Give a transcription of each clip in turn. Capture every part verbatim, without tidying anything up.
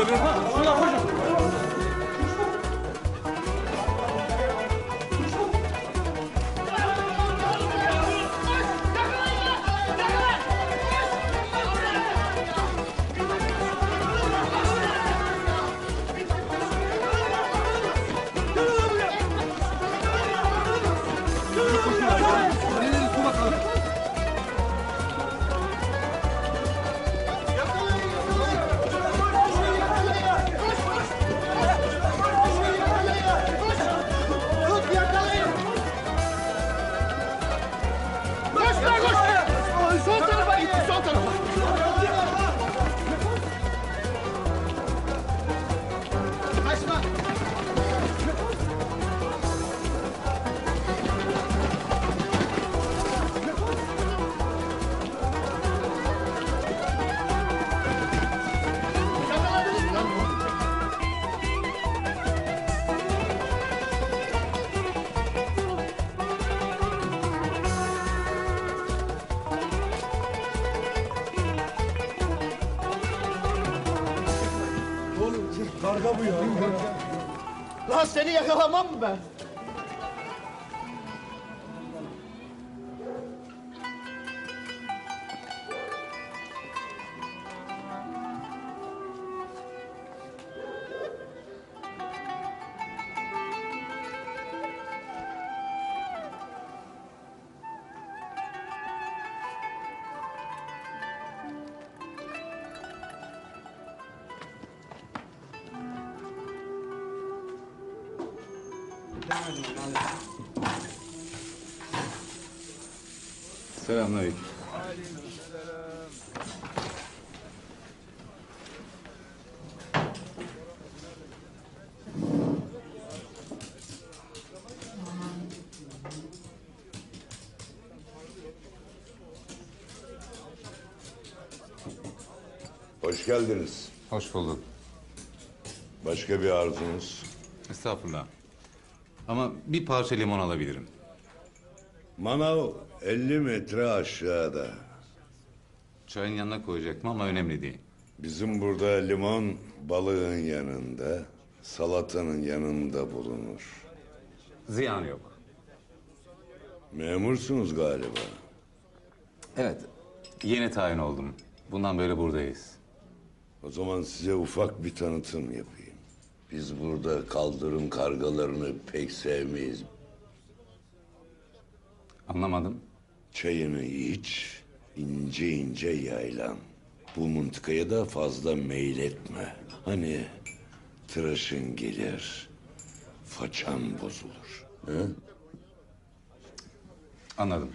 Tabii. Ha, şuna koşun. Karga bu ya. Lan seni yakalamam mı ben? Selamünaleyküm. Hoş geldiniz. Hoş bulduk. Başka bir arzunuz? Estağfurullah. Ama bir parça limon alabilirim. Manav elli metre aşağıda. Çayın yanına koyacaktım ama önemli değil. Bizim burada limon balığın yanında, salatanın yanında bulunur. Ziyan yok. Memursunuz galiba. Evet, yeni tayin oldum. Bundan böyle buradayız. O zaman size ufak bir tanıtım yapayım. Biz burada kaldırım kargalarını pek sevmeyiz. Anlamadım. Çayını iç, ince ince yaylan. Bu mıntıkaya da fazla meyletme. Hani tıraşın gelir, façan bozulur. He? Anladım.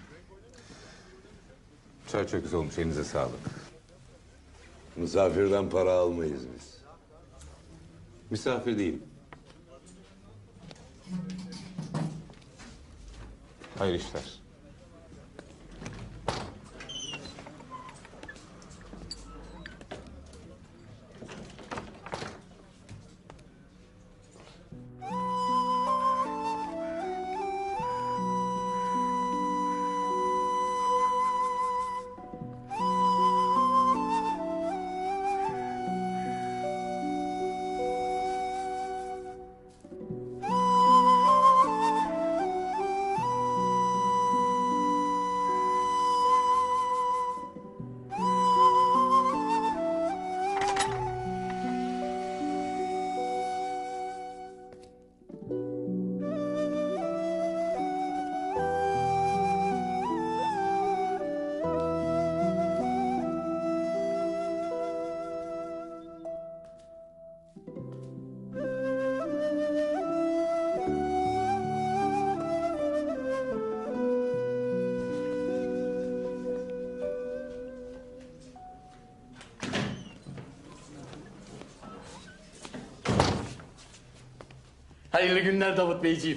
Çay çok güzel olmuş, elinize sağlık. Misafirden para almayız biz. Misafir değilim. Hayırlı işler. Hayırlı günler Davut Beyciğim.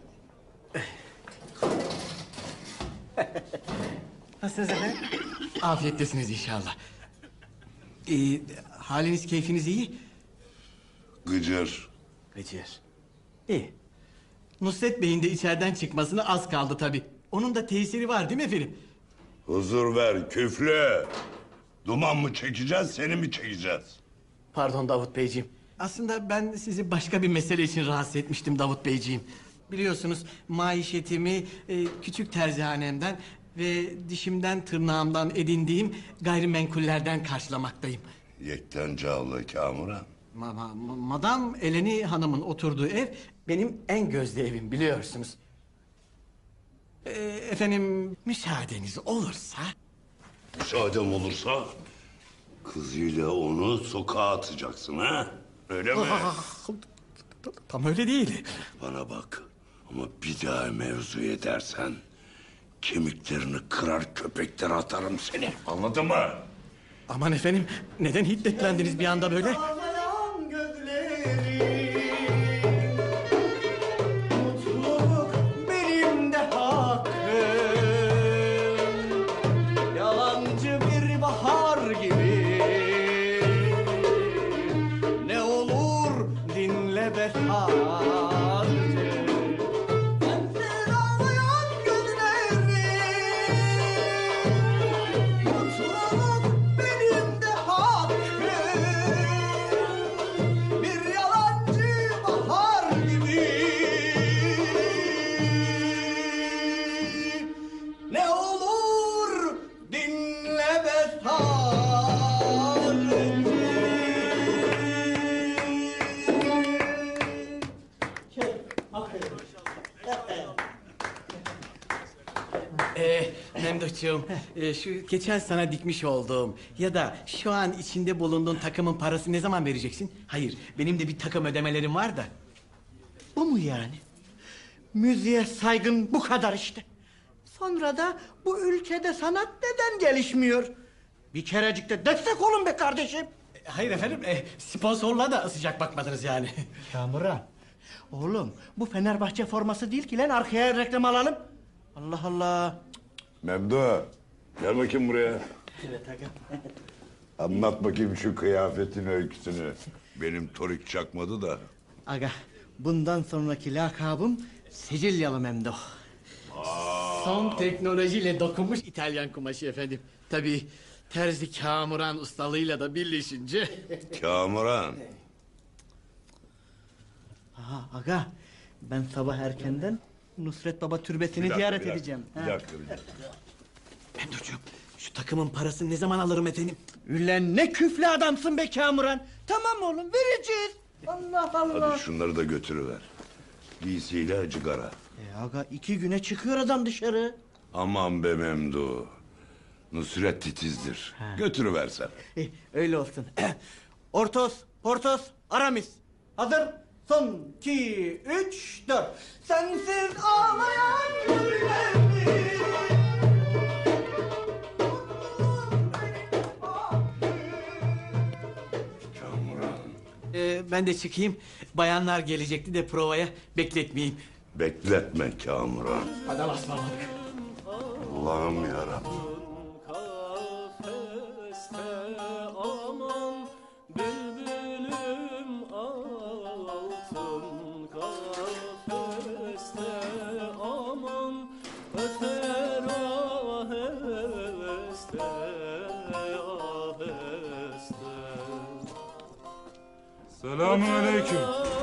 Nasılsınız efendim? Afiyettesiniz inşallah. Ee, haliniz, keyfiniz iyi? Gıcır. Gıcır. İyi. Nusret Bey'in de içeriden çıkmasına az kaldı tabii. Onun da tesiri var değil mi efendim? Huzur ver küflü. Duman mı çekeceğiz, seni mi çekeceğiz? Pardon Davut Beyciğim. Aslında ben sizi başka bir mesele için rahatsız etmiştim Davut Beyciğim. Biliyorsunuz maişetimi e, küçük terzihanemden ve dişimden tırnağımdan edindiğim gayrimenkullerden karşılamaktayım. Yekten Cağlı Kamuran. Ma ma- ma- Madam Eleni Hanım'ın oturduğu ev benim en gözde evim biliyorsunuz. E, efendim müsaadeniz olursa... Müsaaden olursa kızıyla onu sokağa atacaksın ha? Öyle mi? Tam öyle değil. Bana bak. Ama bir daha mevzu edersen kemiklerini kırar köpeklere atarım seni. Anladın mı? Aman efendim neden hiddetlendiniz bir anda böyle? Ağlayan gözlerim, mutluluk benim de hakkım. Yalancı bir bahar gibi. Ne olur dinle be sadece. Sensiz ağlayan gözlerim, mutluluk benim de hakkım. Bir yalancı bahar gibi. Ne olur dinle be Ee, Memduhcuğum, e, şu geçen sana dikmiş olduğum ya da şu an içinde bulunduğun takımın parası ne zaman vereceksin? Hayır, benim de bir takım ödemelerim var da. Bu mu yani? Müziğe saygın bu kadar işte. Sonra da bu ülkede sanat neden gelişmiyor? Bir kerecik de destek olun be kardeşim. E, Hayır efendim, e, sponsorluğa da sıcak bakmadınız yani. Kamuran, oğlum bu Fenerbahçe forması değil ki lan, arkaya reklam alalım. Allah Allah. Memdu, gel bakayım buraya. Evet aga. Anlat bakayım şu kıyafetin öyküsünü. Benim torik çakmadı da. Aga, bundan sonraki lakabım Sicilyalı Memduh. Son teknolojiyle dokunmuş İtalyan kumaşı efendim. Tabii terzi Kamuran ustalığıyla da birleşince... Kamuran. Aha aga, ben sabah erkenden Nusret Baba türbesini Bir dakika, ziyaret bir dakika, edeceğim. Bir Ha. dakika, bir dakika. Memduhcuğum, şu takımın parasını ne zaman alırım efendim? Ulan ne küflü adamsın be Kamuran. Tamam oğlum, vereceğiz. Allah Allah. Hadi şunları da götürüver. Giysiyle cigara. E aga, iki güne çıkıyor adam dışarı. Aman be Memdu. Nusret titizdir. Götürüversen. E, öyle olsun. Ortos, Portos, Aramis. Hazır. Son, iki, üç, dört. Sensiz ağlayan yüreğim. Kamuran. Ee, ben de çıkayım. Bayanlar gelecekti de provaya bekletmeyeyim. Bekletme Kamuran. Hadi Allah'a ısmarladık. Allah'ım yarabbim. Kafeste aman bülbülüm altın kafeste aman öter aheste aheste Selamun aleyküm.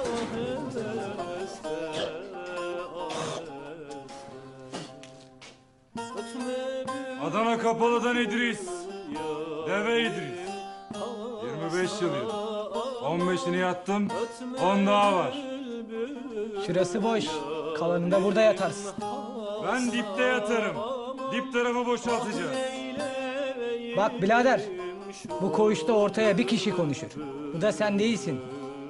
Adana Kapalı'dan İdris. Deve İdris. yirmi beş yıl yıl. on beşini yattım. on daha var. Şurası boş. Kalanında burada yatarsın. Ben dipte yatarım. Dip tarafı boşaltacağız. Bak birader. Bu koğuşta ortaya bir kişi konuşur. Bu da sen değilsin.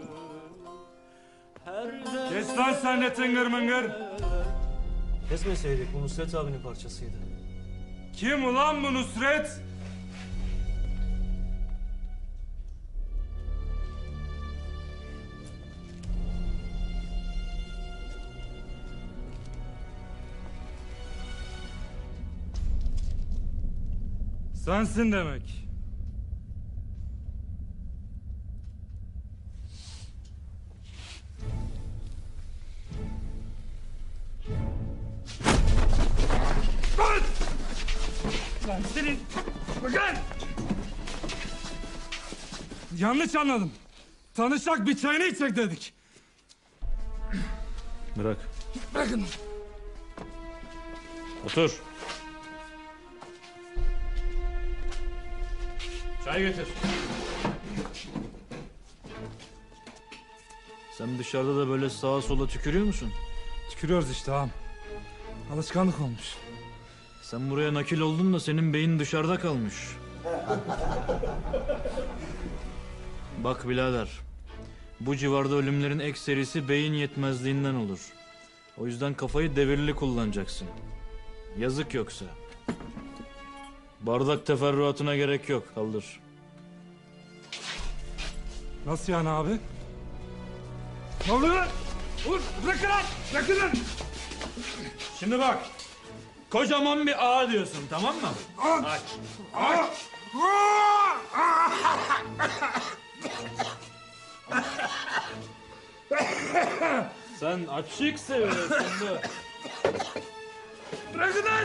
Kes lan sen de tıngır mıngır. Kesmeseydik, bu Nusret abinin parçasıydı. Kim ulan bu Nusret? Sensin demek. Lan senin... Bakın! Yanlış anladım. Tanışsak bir çayını içecek dedik. Bırak. Bırakın. Otur. Çay getir. Sen dışarıda da böyle sağa sola tükürüyor musun? Tükürüyoruz işte ağam. Alışkanlık olmuş. Sen buraya nakil oldun da senin beyin dışarıda kalmış. Bak birader. Bu civarda ölümlerin ekserisi beyin yetmezliğinden olur. O yüzden kafayı devirli kullanacaksın. Yazık yoksa. Bardak teferruatına gerek yok. Kaldır. Nasıl yani abi? Ne oluyor lan? Dur, bırakın lan! Bırakın lan! Şimdi bak. Kocaman bir ağa diyorsun, tamam mı? Aç. Aç. Sen açık seviyorsun da. Bırakın lan!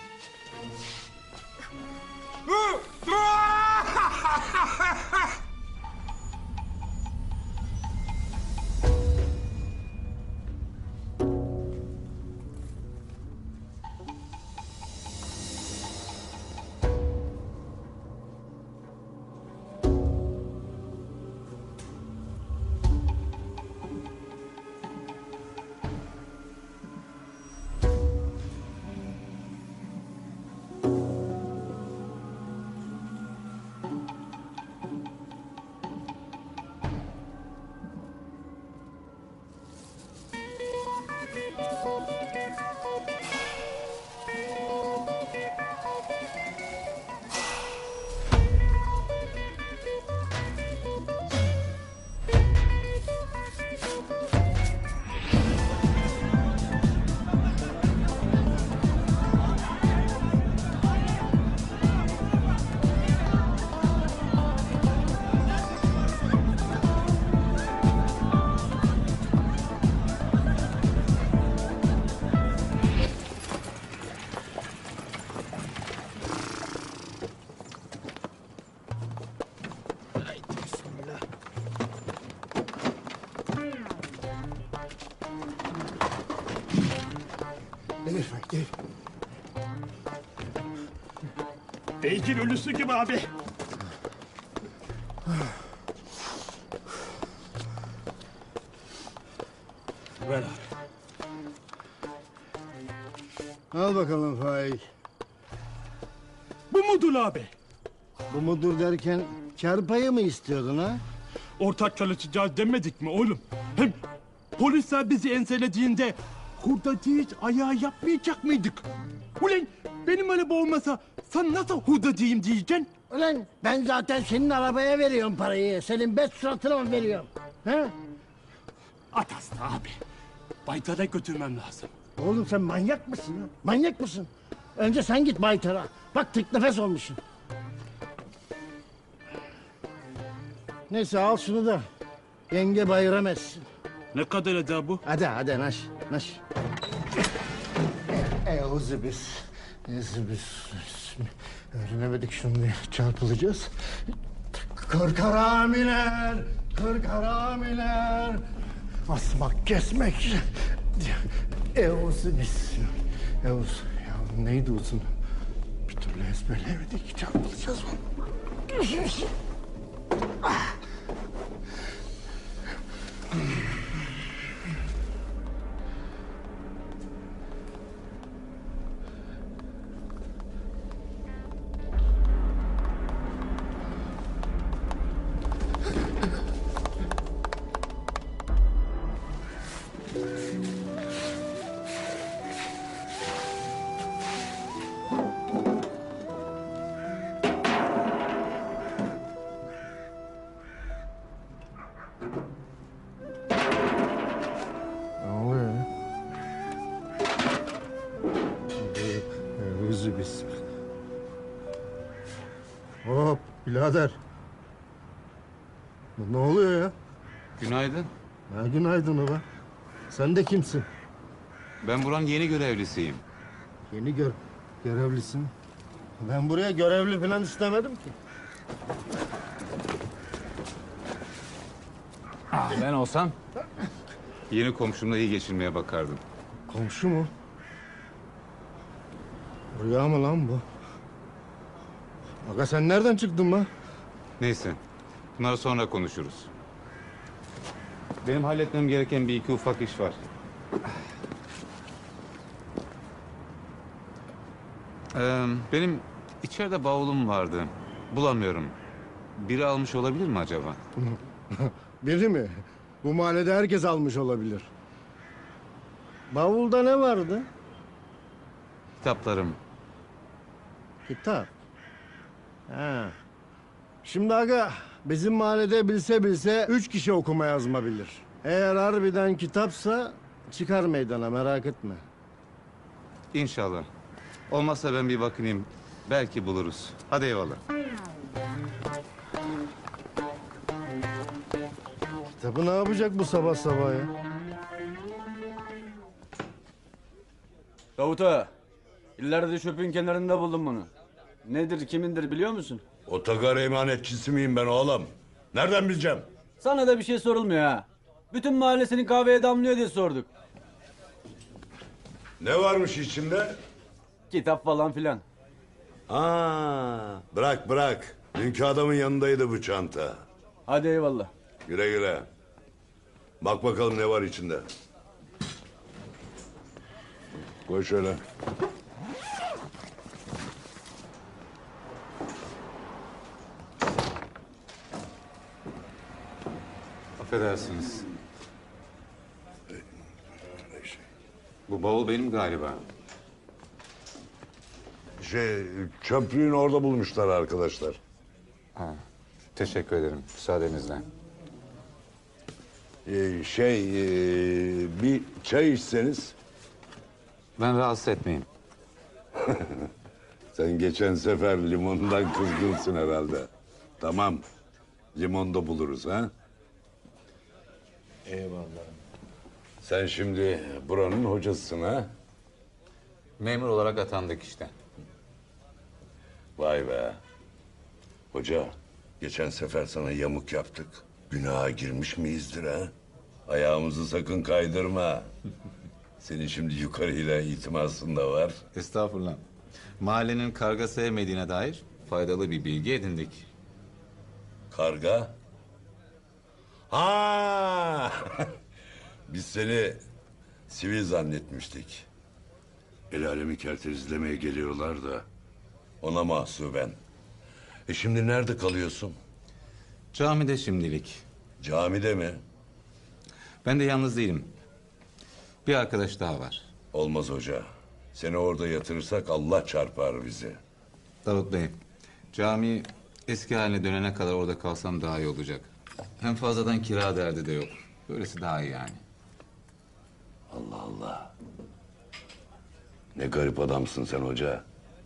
Devir Faik, devir. Beygir ölüsü gibi abi. Ver abi. Al bakalım Faik. Bu mudur abi? Bu mudur derken kar payı mı istiyordun ha? Ortak çalışacağız demedik mi oğlum? Hem polisler bizi enselediğinde hurdacıyı ayağı yapmayacak mıydık? Ulan benim araba olmasa sen nasıl hurdacıyım diyeceksin? Ulan ben zaten senin arabaya veriyorum parayı. Senin bet suratına mı veriyorum? Ha? At hasta abi. Baytara götürmem lazım. Oğlum sen manyak mısın ha? Manyak mısın? Önce sen git Baytar'a. Bak tık nefes olmuşsun. Neyse al şunu da. Yenge bayram etsin. Ne kadar eder bu? Hadi hadi naş naş. Euzu biz. Euzu biz. Öğrenemedik şunu diye çarpılacağız. Kırk haramiler, kırk haramiler. Asmak kesmek. Euzu biz. Euzu. Ya neydi uzun? Bir türlü ezberleyemedik. Çarpılacağız mı? Ah. Ne oluyor ya? Euzu biz. Hop birader. Ne oluyor ya? Günaydın. Ha, günaydın ulan. Sen de kimsin? Ben buranın yeni görevlisiyim. Yeni gör görevlisin. Ben buraya görevli falan istemedim ki. Ben olsam yeni komşumla iyi geçinmeye bakardım. Komşu mu? Rüya mı lan bu? Aga sen nereden çıktın lan? Neyse, bunları sonra konuşuruz. Benim halletmem gereken bir iki ufak iş var. Ee, benim içeride bavulum vardı. Bulamıyorum. Biri almış olabilir mi acaba? Biri mi? Bu mahallede herkes almış olabilir. Bavulda ne vardı? Kitaplarım. Kitap. Ha. Şimdi aga bizim mahallede bilse bilse üç kişi okuma yazma bilir. Eğer harbiden kitapsa çıkar meydana, merak etme. İnşallah. Olmazsa ben bir bakayım. Belki buluruz. Hadi eyvallah. Kitabı ne yapacak bu sabah sabah ya? Davut ağa, illerde çöpün kenarında buldum bunu. Nedir, kimindir biliyor musun? Otogar emanetçisi miyim ben oğlum? Nereden bileceğim? Sana da bir şey sorulmuyor ha. Bütün mahalle senin kahveye damlıyor diye sorduk. Ne varmış içinde? Kitap falan filan. Aa, bırak bırak. Dünkü adamın yanındaydı bu çanta. Hadi eyvallah. Güle güle. Bak bakalım ne var içinde. Koy şöyle. Affedersiniz. Bu bavul benim galiba. Şey, çöplüğün orada bulmuşlar arkadaşlar. Ha, teşekkür ederim. Müsaadenizle. Ee, şey, ee, bir çay içseniz. Ben rahatsız etmeyeyim. Sen geçen sefer limondan kızgınsın herhalde. Tamam, limon da buluruz ha. Eyvallah. Sen şimdi buranın hocasısın ha? Memur olarak atandık işte. Vay be. Hoca, geçen sefer sana yamuk yaptık. Günaha girmiş miyizdir ha? Ayağımızı sakın kaydırma. Senin şimdi yukarıyla itimasın da var. Estağfurullah. Mahallenin karga sevmediğine dair faydalı bir bilgi edindik. Karga? Ha! Biz seni sivil zannetmiştik. El alemi kerterizlemeye geliyorlar da ona mahsuben. E şimdi nerede kalıyorsun? Camide şimdilik. Camide mi? Ben de yalnız değilim. Bir arkadaş daha var. Olmaz hoca. Seni orada yatırırsak Allah çarpar bizi. Davut Bey, cami eski haline dönene kadar orada kalsam daha iyi olacak. Hem fazladan kira derdi de yok. Böylesi daha iyi yani. Allah Allah. Ne garip adamsın sen hoca.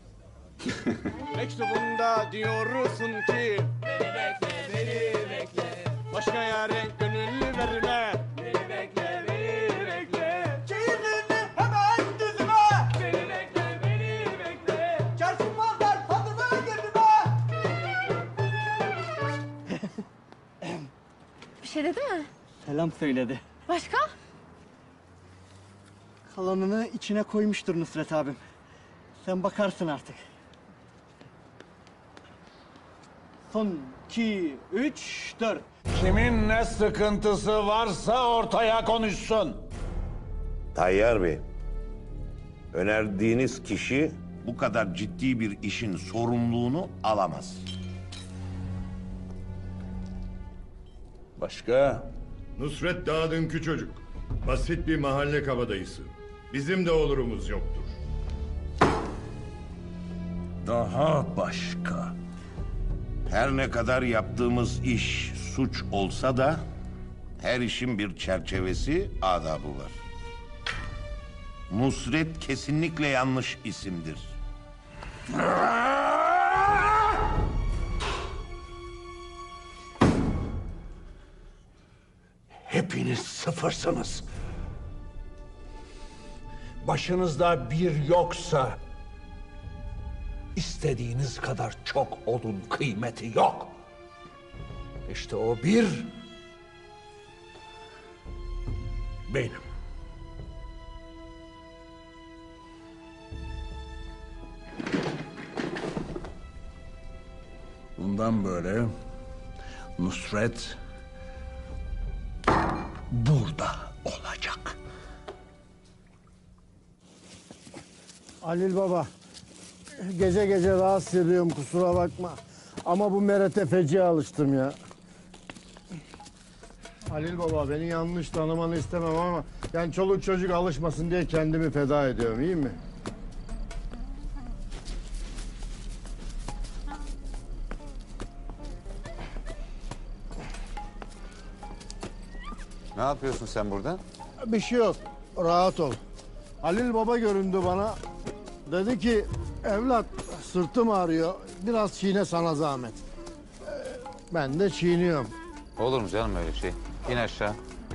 Mektubunda diyorsun ki beni bekle, beni bekle. Başka yare gönül verme. Beni bekle, beni bekle. Çeyizini hemen dizime. Beni bekle, beni bekle. Çarşı pazar tadına girme. Bir şey dedi mi? Selam söyledi. Başka? Kalanını içine koymuştur Nusret abim. Sen bakarsın artık. Son iki, üç, dört. Kimin ne sıkıntısı varsa ortaya konuşsun. Tayyar Bey, önerdiğiniz kişi bu kadar ciddi bir işin sorumluluğunu alamaz. Başka? Nusret daha dünkü çocuk. Basit bir mahalle kabadayısı. Bizim de olurumuz yoktur. Daha başka. Her ne kadar yaptığımız iş suç olsa da her işin bir çerçevesi, adabı var. Nusret kesinlikle yanlış isimdir. Hepiniz sıfırsınız. Başınızda bir yoksa istediğiniz kadar çok olun, kıymeti yok. İşte o bir benim. Bundan böyle Nusret burada olacak. Halil Baba, gece gece rahatsız ediyorum kusura bakma. Ama bu merete feci alıştım ya. Halil Baba beni yanlış tanımanı istemem ama... ...yani çoluk çocuk alışmasın diye kendimi feda ediyorum, iyi mi? Ne yapıyorsun sen burada? Bir şey yok, rahat ol. Halil Baba göründü bana. Dedi ki, evlat sırtım ağrıyor, biraz çiğne sana zahmet. Ee, Ben de çiğniyorum. Olur mu canım öyle şey? İn aşağı.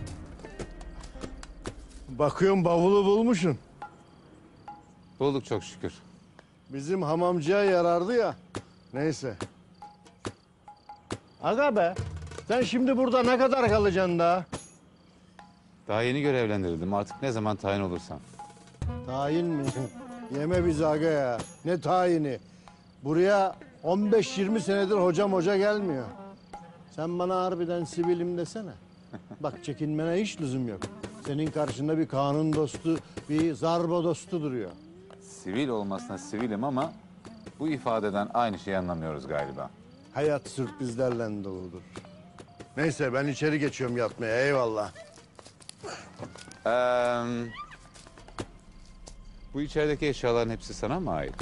Bakıyorum bavulu bulmuşsun. Bulduk çok şükür. Bizim hamamcıya yarardı ya. Neyse. Aga be, sen şimdi burada ne kadar kalacaksın daha? Daha yeni görevlendirildim. Artık ne zaman tayin olursam. Tayin mi? Yeme bizi aga ya. Ne tayini? Buraya on beş yirmi senedir hocam hoca gelmiyor. Sen bana harbiden sivilim desene. Bak çekinmene hiç lüzum yok. Senin karşında bir kanun dostu, bir zarba dostu duruyor. Sivil olmasına sivilim ama bu ifadeden aynı şeyi anlamıyoruz galiba. Hayat sürprizlerle doludur. Neyse ben içeri geçiyorum yatmaya, eyvallah. Ee, bu içerideki eşyaların hepsi sana mı ait?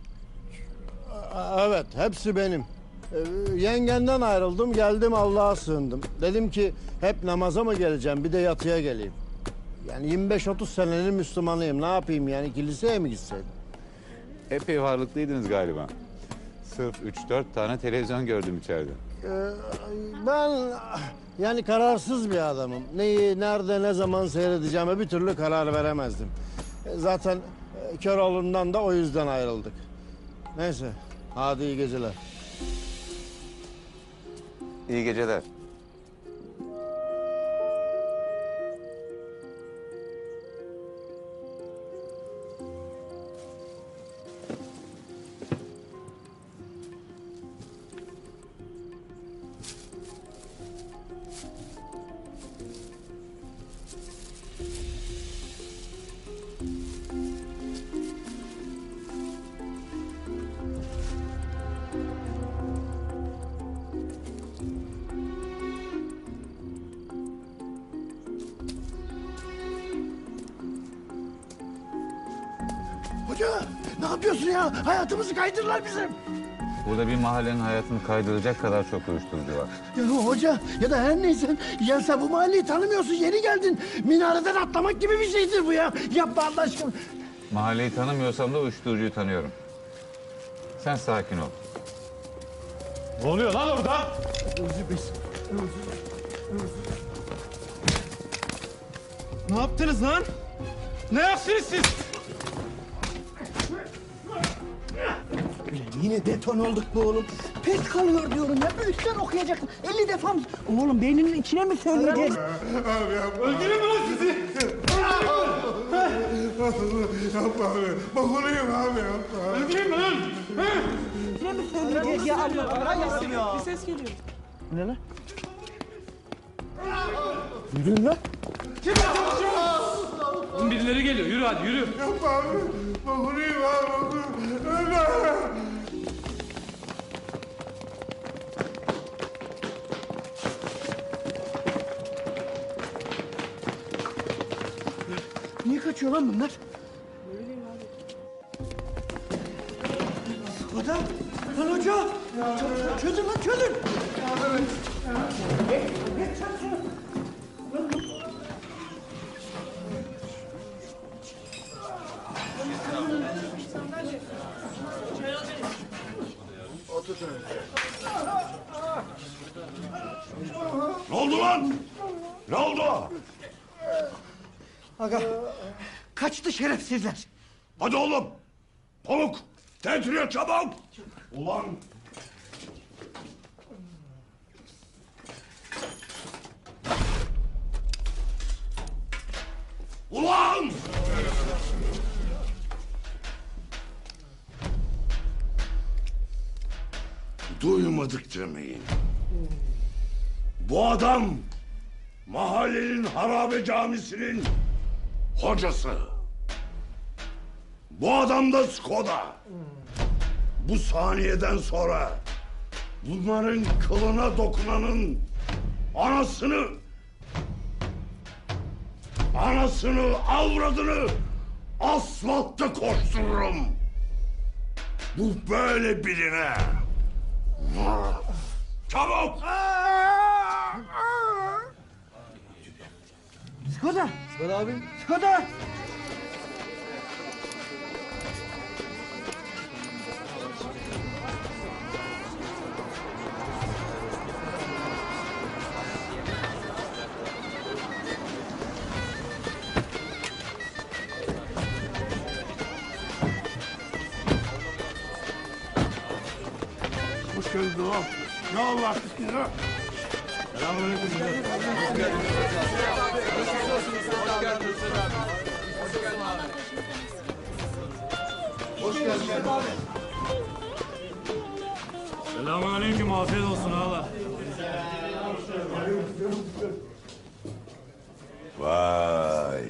A- Evet, hepsi benim. Ee, yengenden ayrıldım, geldim Allah'a sığındım. Dedim ki hep namaza mı geleceğim, bir de yatıya geleyim. Yani yirmi beş otuz senenin Müslümanıyım, ne yapayım yani kiliseye mi gitseydim? Epey varlıklıydınız galiba. Sırf üç dört tane televizyon gördüm içeride. Ee, ben yani kararsız bir adamım. Neyi, nerede, ne zaman seyredeceğime bir türlü karar veremezdim. E, Zaten e, Köroğlu'ndan da o yüzden ayrıldık. Neyse, hadi iyi geceler. İyi geceler. Hoca ne yapıyorsun ya? Hayatımızı kaydırırlar bizim. Burada bir mahallenin hayatını kaydıracak kadar çok uyuşturucu var. Ya hoca ya da her neyse ya sen bu mahalleyi tanımıyorsun, yeni geldin. Minareden atlamak gibi bir şeydir bu ya. Yapma Allah aşkına. Mahalleyi tanımıyorsam da uyuşturucuyu tanıyorum. Sen sakin ol. Ne oluyor lan orada? Ne yaptınız lan? Ne yaptınız siz? Ulan yine beton olduk bu oğlum. Pes kalıyor diyorum ya. Üstten okuyacaksın. elli defa mı? Oğlum beyninin içine mi söyleyeceğiz? Abi yapma. Öldüreyim mi lan sizi? Yapma abi. Bakuluyum abi yapma. Öldüreyim mi lan? Ne mi söyleyeceğiz ya Allah Allah ya. Bir ses geliyor. Ne lan? Yürüyün lan. Oğlum birileri geliyor. Yürü hadi yürü. Yapma abi. Bakuluyum abi. Bakuluyum. Ölme. Niye kaçıyor lan bunlar? Adam, lan hoca! Çö- Çözün lan çözün! Geç, geç çözün! Ne oldu lan? Ne oldu? Aga, kaçtı şerefsizler. Hadi oğlum. Pamuk. Tentriye çabuk. Ulan. tanımadık demeyin. Bu adam mahallenin harabe camisinin hocası. Bu adam da Skoda. Bu saniyeden sonra bunların kılına dokunanın anasını, anasını, avradını asfaltta koştururum. Bu böyle biline. Çabuk! Skoda. Skoda abi. Skoda. Hoş geldin oğlum. Ne Allah size? Selamünaleyküm. Hoş geldin abi. Selamünaleyküm. Afiyet olsun ağalar. Vay.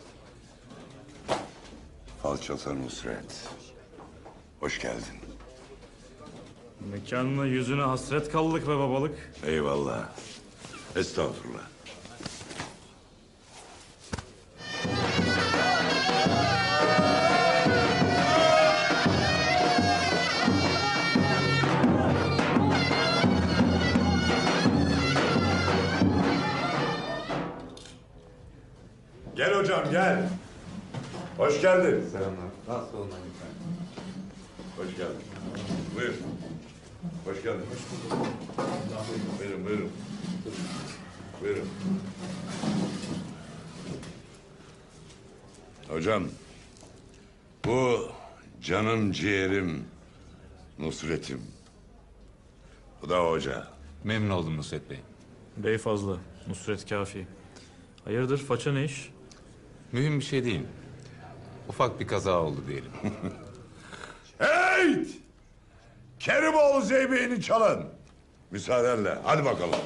Falçata Nusret. Hoş geldin. Mekanına yüzüne hasret kaldık be babalık. Eyvallah. Estağfurullah. Gel hocam gel. Hoş geldin. Selamlar. Rahatsız olmayın lütfen. Hoş geldin. Buyur. Hoş geldin. Hoş bulduk. Buyurun, buyurun. Buyurun. Hocam, bu canım ciğerim Nusret'im. Bu da hoca. Memnun oldum Nusret Bey. Bey fazla. Nusret kafi. Hayırdır faça ne iş? Mühim bir şey değil. Ufak bir kaza oldu diyelim. Hey! Kerimoğlu Zeybe'ni çalın. Müsaadenle. Hadi bakalım.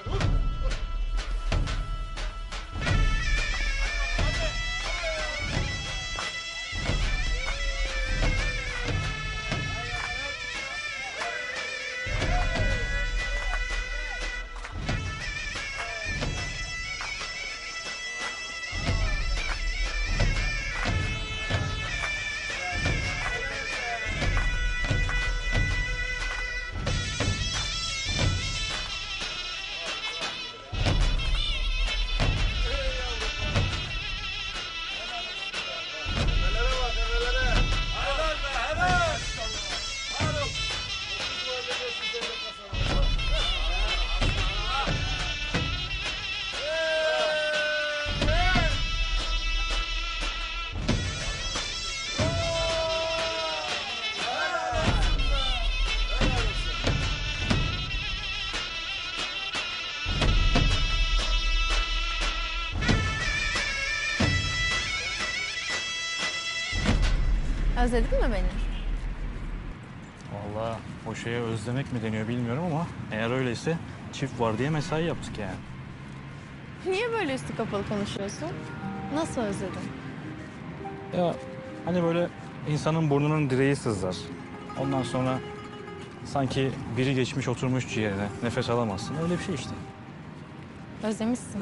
Özledin mi beni? Vallahi o şeye özlemek mi deniyor bilmiyorum ama eğer öyleyse çift var diye mesai yaptık yani. Niye böyle üstü kapalı konuşuyorsun? Nasıl özledin? Ya hani böyle insanın burnunun direği sızlar. Ondan sonra sanki biri geçmiş oturmuş ciğerine. Nefes alamazsın. Öyle bir şey işte. Özlemişsin.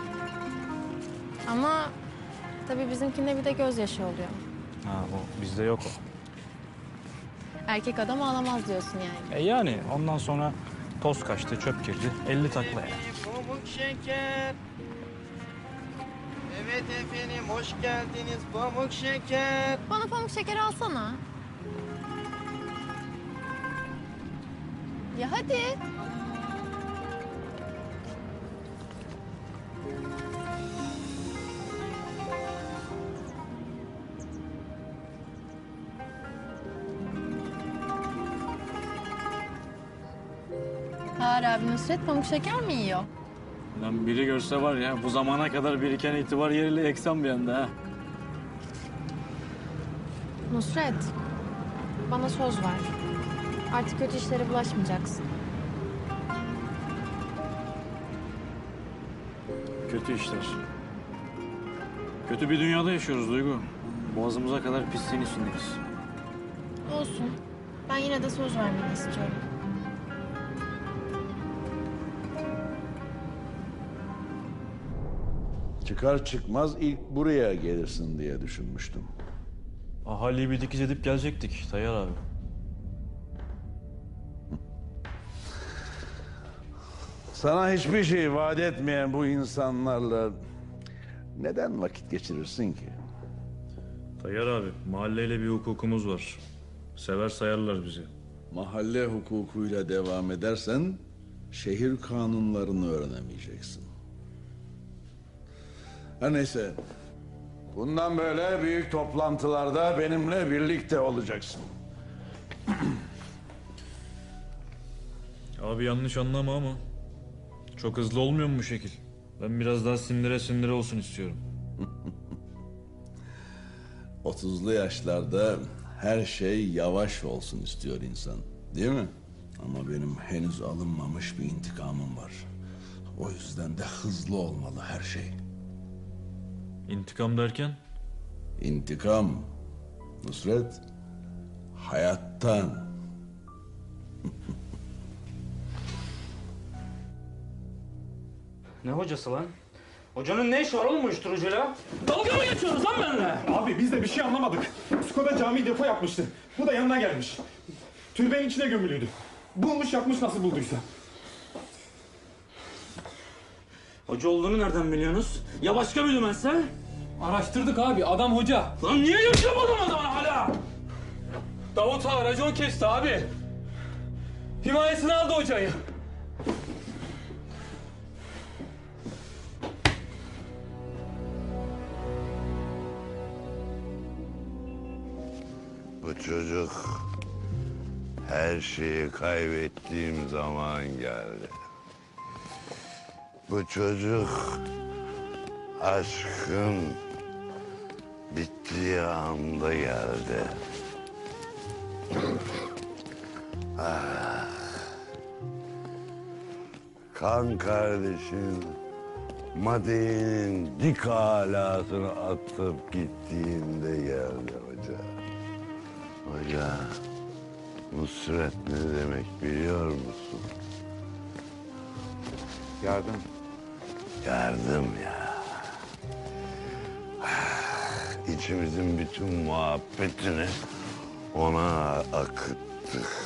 Ama tabii bizimkinde bir de gözyaşı oluyor. Ha bu bizde yok o. Erkek adam ağlamaz diyorsun yani. E yani ondan sonra toz kaçtı, çöp girdi. elli takla yani. Pamuk şeker. Evet efendim, hoş geldiniz. Pamuk şeker. Bana pamuk şeker alsana. Ya hadi. Bahar abi Nusret pamuk şeker mi yiyor? Lan biri görse var ya bu zamana kadar biriken itibar yeriyle eksen bir anda ha. Nusret, bana söz ver. Artık kötü işlere bulaşmayacaksın. Kötü işler. Kötü bir dünyada yaşıyoruz Duygu. Boğazımıza kadar pisliğin içindeyiz. Olsun. Ben yine de söz vermeni istiyorum. Çıkar çıkmaz ilk buraya gelirsin diye düşünmüştüm. Ahaliyi bir dikiz edip gelecektik Tayyar abi. Sana hiçbir şey vaat etmeyen bu insanlarla neden vakit geçirirsin ki? Tayyar abi, mahalleyle bir hukukumuz var. Sever sayarlar bizi. Mahalle hukukuyla devam edersen şehir kanunlarını öğrenemeyeceksin. Her neyse. Bundan böyle büyük toplantılarda benimle birlikte olacaksın. Abi yanlış anlama ama çok hızlı olmuyor mu bu şekil? Ben biraz daha sindire sindire olsun istiyorum. Otuzlu yaşlarda her şey yavaş olsun istiyor insan. Değil mi? Ama benim henüz alınmamış bir intikamım var. O yüzden de hızlı olmalı her şey. İntikam derken? İntikam, Nusret, hayattan. Ne hocası lan? Hocanın ne işi var oğlum uyuşturucuyla? Dalga mı geçiyorsunuz lan benimle? Abi biz de bir şey anlamadık. Skoda cami depo yapmıştı. Bu da yanına gelmiş. Türbenin içine gömülüydü. Bulmuş yapmış nasıl bulduysa. Hoca olduğunu nereden biliyorsunuz? Ya başka bir dümense? Araştırdık abi, adam hoca. Lan niye yaşamadın o zaman hala? Davut Ağa racon kesti abi. Himayesini aldı hocayı. Bu çocuk her şeyi kaybettiğim zaman geldi. Bu çocuk aşkın bittiği anda geldi. Ah. Kan kardeşin Made'nin dik alasını atıp gittiğinde geldi hoca. Hoca, Nusret ne demek biliyor musun? Yardım. Yardım ya. İçimizin bütün muhabbetini ona akıttık.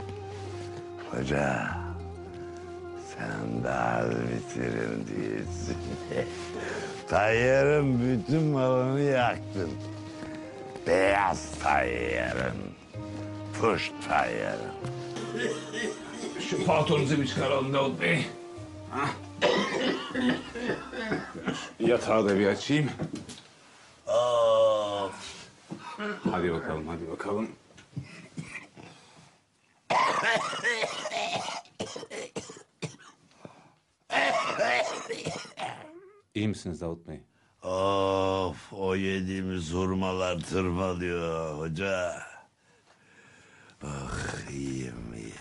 Hoca, sen daha bitirin değilsin. Tayyarın bütün malını yaktın. Beyaz Tayyarın, puş Tayyarın. Şu paltonuzu bir çıkaralım Davut Bey. Yatağı da bir açayım. Of. Hadi bakalım, hadi bakalım. İyi misiniz Davut Bey? Of, o yediğimiz hurmalar tırmalıyor hoca. Ah, iyiyim, iyi.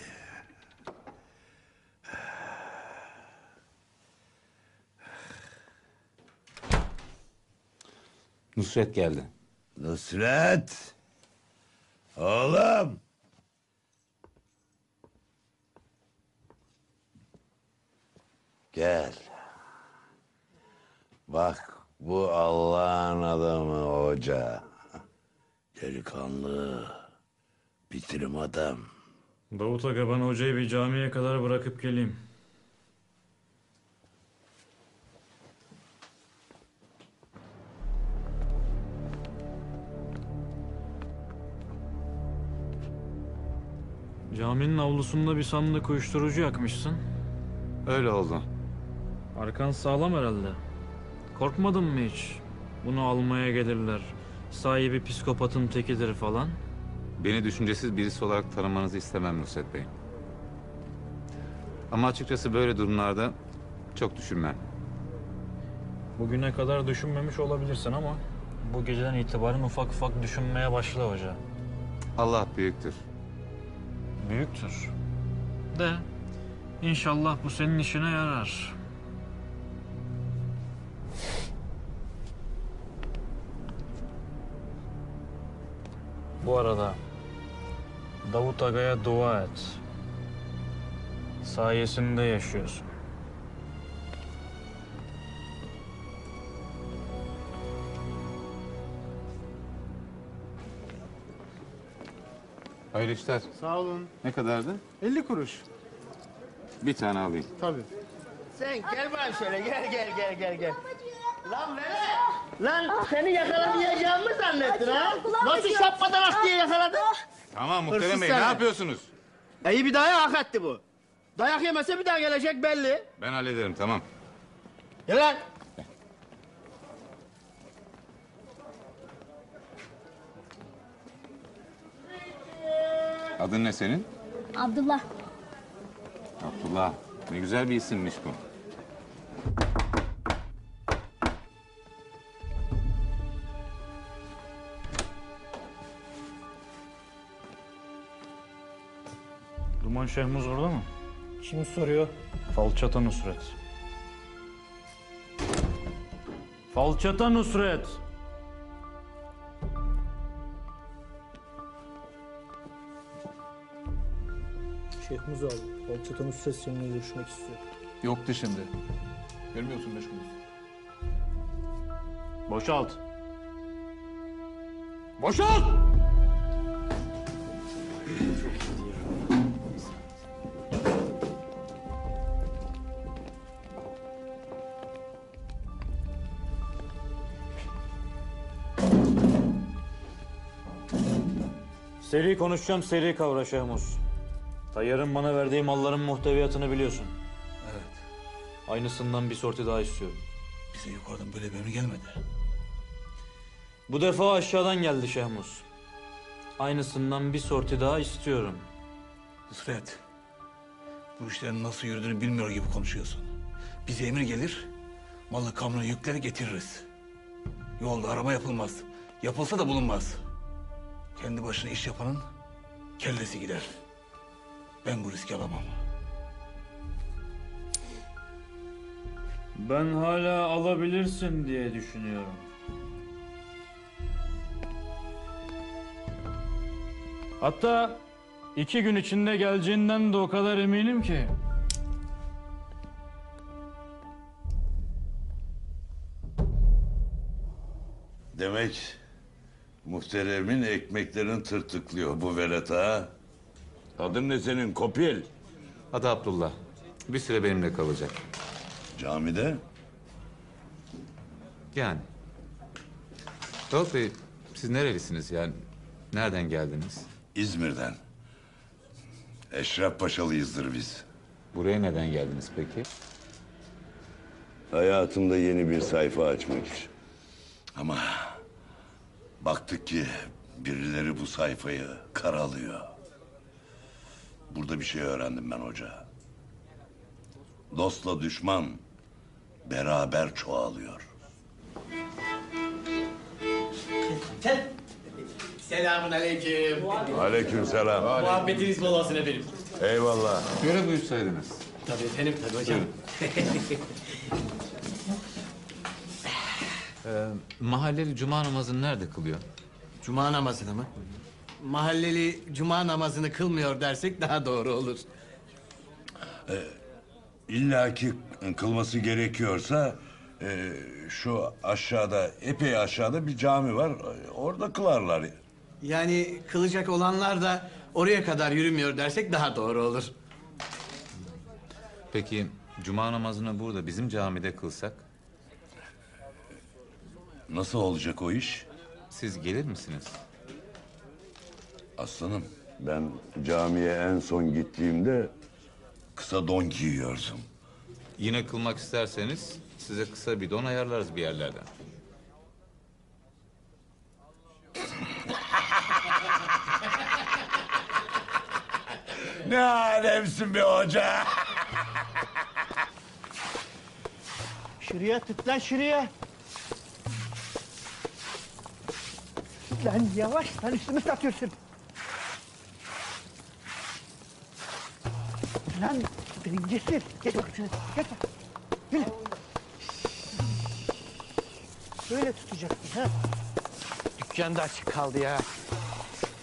Nusret geldi. Nusret! Oğlum! Gel. Bak, bu Allah'ın adamı hoca. Delikanlı, bitirim adam. Davut Aga, ben hocayı bir camiye kadar bırakıp geleyim. Caminin avlusunda bir sandık uyuşturucu yakmışsın. Öyle oldu. Arkan sağlam herhalde. Korkmadın mı hiç? Bunu almaya gelirler. Sahibi psikopatın tekidir falan. Beni düşüncesiz birisi olarak tanımanızı istemem Nusret Bey. Ama açıkçası böyle durumlarda çok düşünmem. Bugüne kadar düşünmemiş olabilirsin ama bu geceden itibaren ufak ufak düşünmeye başla hoca. Allah büyüktür. Büyüktür. De inşallah bu senin işine yarar. Bu arada Davut Aga'ya dua et. Sayesinde yaşıyorsun. Hayırlı işler. Sağ olun. Ne kadardı? elli kuruş. Bir tane alayım. Tabii. Sen gel bana şöyle gel gel gel gel gel. Lan Veli! Lan seni yakalamayacağımı zannettin ha? Nasıl şapmadan at diye yakaladın? Tamam Hırsız Muhterem Bey ne seni. yapıyorsunuz? İyi bir dayak hak etti bu. Dayak yemese bir daha gelecek belli. Ben hallederim tamam. Gel lan. Adın ne senin? Abdullah. Abdullah. Ne güzel bir isimmiş bu. Duman Şehmuz orada mı? Kim soruyor? Falçata Nusret. Falçata Nusret. Şehmuz abi. Falçata Nusret seninle görüşmek istiyor. Yoktu şimdi. Görmüyor musun meşgulüz? Boşalt. Boşalt! Seri konuşacağım, seri kavra Şehmuz. Tayyarın bana verdiği malların muhteviyatını biliyorsun. Evet. Aynısından bir sorti daha istiyorum. Bize yukarıdan böyle bir emir gelmedi. Bu defa aşağıdan geldi Şehmuz. Aynısından bir sorti daha istiyorum. Nusret, bu işlerin nasıl yürüdüğünü bilmiyor gibi konuşuyorsun. Bize emir gelir, malı kamyonu yükleri getiririz. Yolda arama yapılmaz. Yapılsa da bulunmaz. Kendi başına iş yapanın kellesi gider. Ben bu riski alamam. Ben hala alabilirsin diye düşünüyorum. Hatta iki gün içinde geleceğinden de o kadar eminim ki. Demek muhteremin ekmeklerini tırtıklıyor bu velet ha. Adın ne senin Kopil? Adı Abdullah. Bir süre benimle kalacak. Camide? Yani. Davut Bey, siz nerelisiniz yani? Nereden geldiniz? İzmir'den. Eşref Paşalıyızdır biz. Buraya neden geldiniz peki? Hayatımda yeni bir sayfa açmak için. Ama baktık ki birileri bu sayfayı karalıyor. Burada bir şey öğrendim ben hoca. Dostla düşman beraber çoğalıyor. Selamun aleyküm. Aleykümselam. Muhabbetiniz bol olsun efendim. Eyvallah. Böyle buyursaydınız. Tabii efendim, tabii hocam. Ee, mahalleli cuma namazını nerede kılıyor? Cuma namazını mı? Mahalleli cuma namazını kılmıyor dersek daha doğru olur. Ee, İlla ki kılması gerekiyorsa e, şu aşağıda, epey aşağıda bir cami var. Orada kılarlar. Yani kılacak olanlar da oraya kadar yürümüyor dersek daha doğru olur. Peki cuma namazını burada bizim camide kılsak? Nasıl olacak o iş? Siz gelir misiniz? Aslanım, ben camiye en son gittiğimde kısa don giyiyordum. Yine kılmak isterseniz size kısa bir don ayarlarız bir yerlerden. Ne alemsin be hoca! Şuraya tut lan şuraya. Lan yavaş, sen üstümü satıyorsun. Lan birincisi, geç bak şuna, geç bak. Yürü. Böyle tutacaksın ha. Dükkan da açık kaldı ya.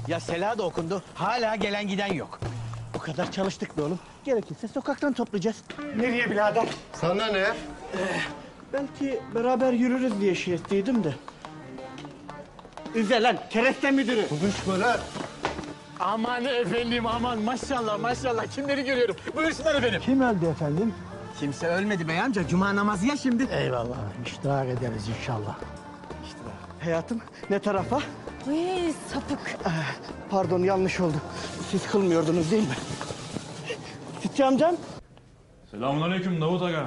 Ya Sela da okundu. Hala gelen giden yok. O kadar çalıştık be oğlum. Gerekirse sokaktan toplayacağız. Nereye birader? Sana ne? Ee, belki beraber yürürüz diye şey ettiydim de. İzle lan kereste müdürü. Konuşma lan. Aman efendim aman maşallah maşallah kimleri görüyorum. Buyursunlar efendim. Kim öldü efendim? Kimse ölmedi bey amca. Cuma namazı ya şimdi. Eyvallah. İştihar ederiz inşallah. Hayatım ne tarafa? Uy sapık. Ee, pardon yanlış oldu. Siz kılmıyordunuz değil mi? Sütçü amcam. Selamünaleyküm Davut Aga.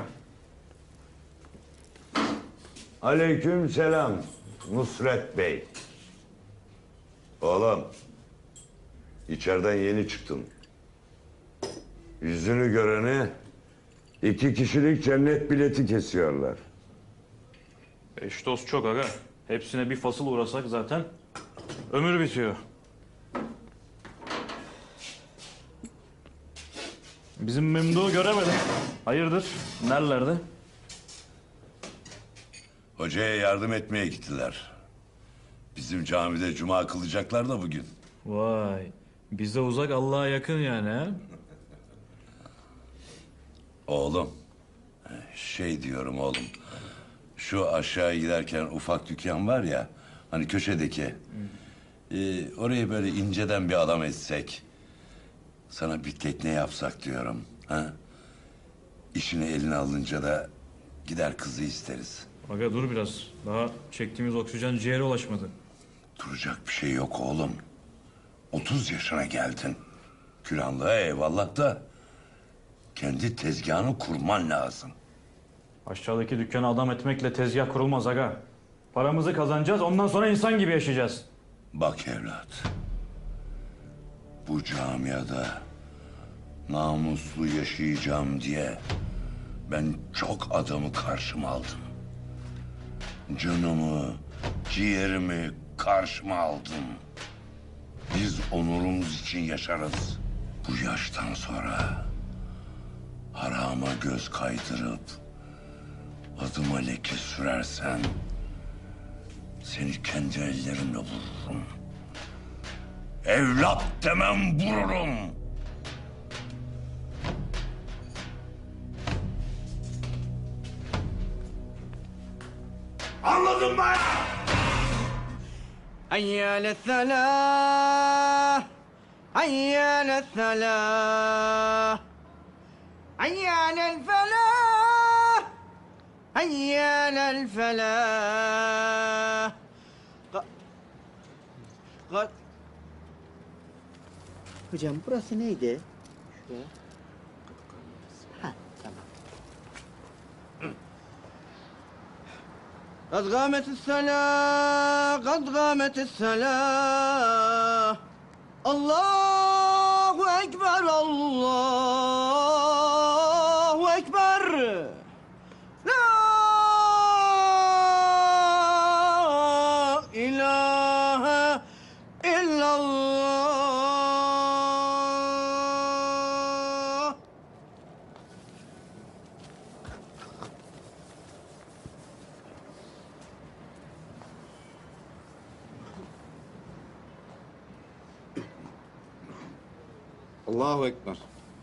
Aleyküm selam Nusret Bey. Oğlum, içeriden yeni çıktın. Yüzünü görene iki kişilik cennet bileti kesiyorlar. Eş dost çok aga. Hepsine bir fasıl uğrasak zaten ömür bitiyor. Bizim Memduh'u göremedim. Hayırdır? Nerelerde? Hocaya yardım etmeye gittiler. Bizim camide cuma kılacaklar da bugün. Vay. Bize uzak Allah'a yakın yani ha? Oğlum, şey diyorum oğlum. Şu aşağı giderken ufak dükkan var ya, hani köşedeki. E, orayı böyle inceden bir adam etsek. Sana bir tekne yapsak diyorum. Ha? İşini eline alınca da gider kızı isteriz. Aga dur biraz. Daha çektiğimiz oksijen ciğere ulaşmadı. Duracak bir şey yok oğlum. Otuz yaşına geldin. Külahlığa eyvallah da kendi tezgahını kurman lazım. Aşağıdaki dükkanı adam etmekle tezgah kurulmaz aga. Paramızı kazanacağız, ondan sonra insan gibi yaşayacağız. Bak evlat. Bu camiada namuslu yaşayacağım diye ben çok adamı karşıma aldım. Canımı, ciğerimi karşıma aldım. Biz onurumuz için yaşarız. Bu yaştan sonra harama göz kaydırıp adıma leke sürersen seni kendi ellerimle vururum. Evlat demem vururum. Anladın mı? Hayyâle selâh. Hayyâle selâh. Hayyâle felah. Hayyâle felah. Ka- Ka- Hocam burası neydi? Şuraya. Ha, tamam. قد قامت الصلاة قد قامت الصلاة الله أكبر الله أكبر لا إله إلا الله. Allahu Ekber.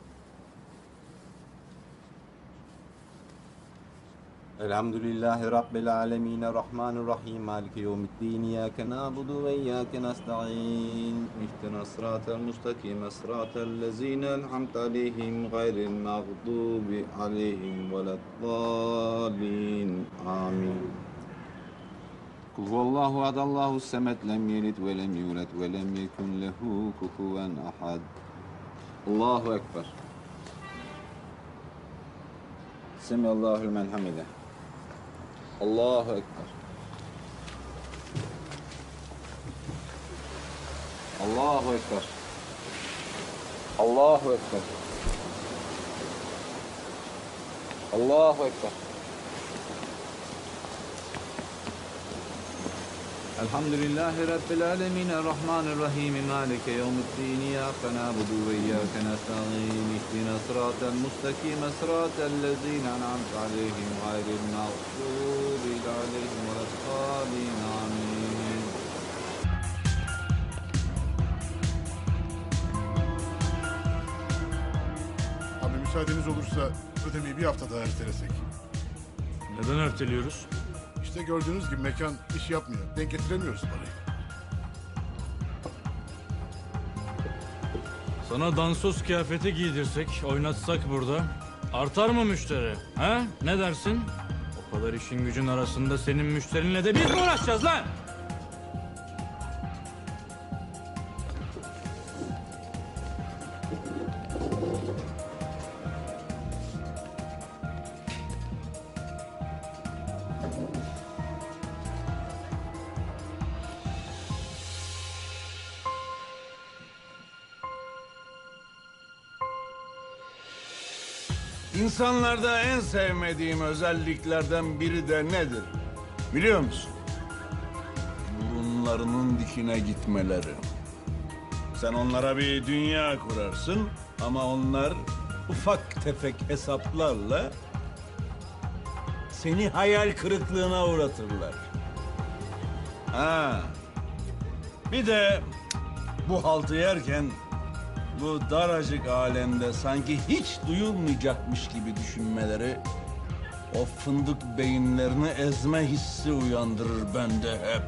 Elhamdülillahi Rabbil alemin. Rahmanirrahim. Maliki yevmiddin. İyyâke na'budu ve iyyâke nesta'in. İhtina sıratel mustakim. Sıratel lezîne en'amte aleyhim. Gayril mağdubi aleyhim veleddâlin. Amin. Kul huvallahu adallahu semet. Lem yelid ve lem yulad ve lem yekun lehu kufuven ahad. Allahu Ekber. Semiyallahu limen hamide. Allahu Ekber. Allahu Ekber. Allahu Ekber. Allahu Ekber. Elhamdülillahi Rabbil alemin. Errahmanirrahim. Malike yevmiddin. İyyâke na'budu ve iyyâke nesta'in. İhdina sıratel mustakim. Sıratel lezîne en'amte aleyhim. Gayril mağdubi aleyhim veleddâlin. Amin. müsaadeniz olursa ödemeyi bir hafta daha ertelesek. Neden erteliyoruz? İşte gördüğünüz gibi mekan iş yapmıyor. Denk getiremiyoruz parayı. Sana dansöz kıyafeti giydirsek, oynatsak burada. Artar mı müşteri? Ha? Ne dersin? O kadar işin gücün arasında senin müşterinle de biz mi uğraşacağız lan? İnsanlarda en sevmediğim özelliklerden biri de nedir? Biliyor musun? Burunlarının dikine gitmeleri. Sen onlara bir dünya kurarsın ama onlar ufak tefek hesaplarla seni hayal kırıklığına uğratırlar. Ha. Bir de bu haltı yerken bu daracık alemde sanki hiç duyulmayacakmış gibi düşünmeleri o fındık beyinlerini ezme hissi uyandırır bende hep.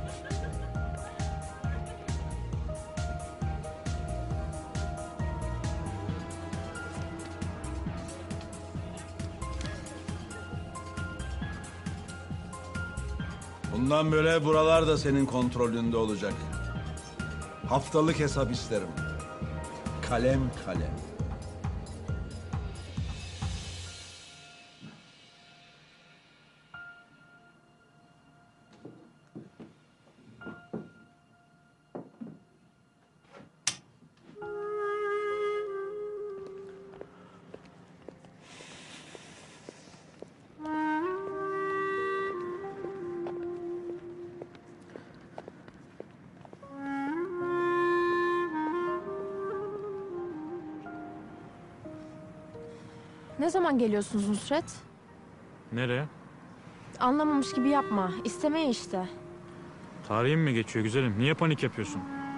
Bundan böyle buralar da senin kontrolünde olacak. Haftalık hesap isterim. Kalem kalem. Ne zaman geliyorsunuz Nusret? Nereye? Anlamamış gibi yapma. İstemeye işte. Tarihin mi geçiyor güzelim? Niye panik yapıyorsun?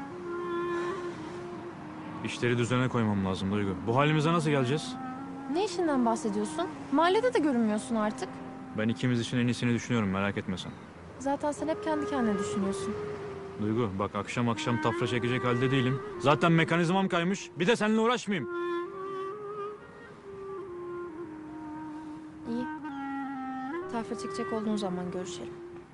İşleri düzene koymam lazım Duygu. Bu halimize nasıl geleceğiz? Ne işinden bahsediyorsun? Mahallede de görünmüyorsun artık. Ben ikimiz için en iyisini düşünüyorum, merak etme sen. Zaten sen hep kendi kendine düşünüyorsun. Duygu bak akşam akşam tafra çekecek halde değilim. Zaten mekanizmam kaymış. Bir de seninle uğraşmayayım. İyi. Tafra çekecek olduğun zaman görüşelim.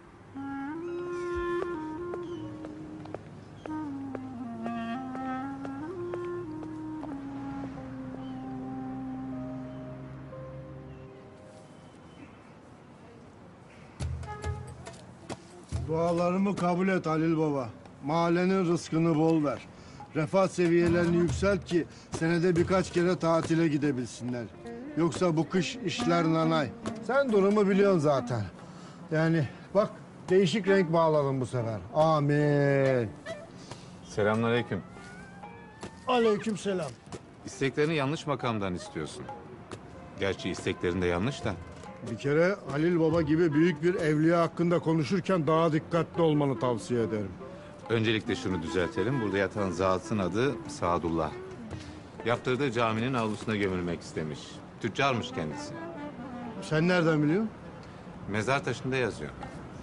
Dualarımı kabul et Halil Baba. Mahallenin rızkını bol ver. Refah seviyelerini yükselt ki senede birkaç kere tatile gidebilsinler. Yoksa bu kış işler nanay. Sen durumu biliyorsun zaten. Yani bak değişik renk bağladım bu sefer. Amin. Selamünaleyküm. Aleykümselam. İsteklerini yanlış makamdan istiyorsun. Gerçi isteklerin de yanlış da. Bir kere Halil Baba gibi büyük bir evliya hakkında konuşurken daha dikkatli olmanı tavsiye ederim. Öncelikle şunu düzeltelim. Burada yatan zatın adı Sadullah. Yaptırdığı caminin avlusuna gömülmek istemiş. Tüccarmış kendisi. Sen nereden biliyorsun? Mezar taşında yazıyor.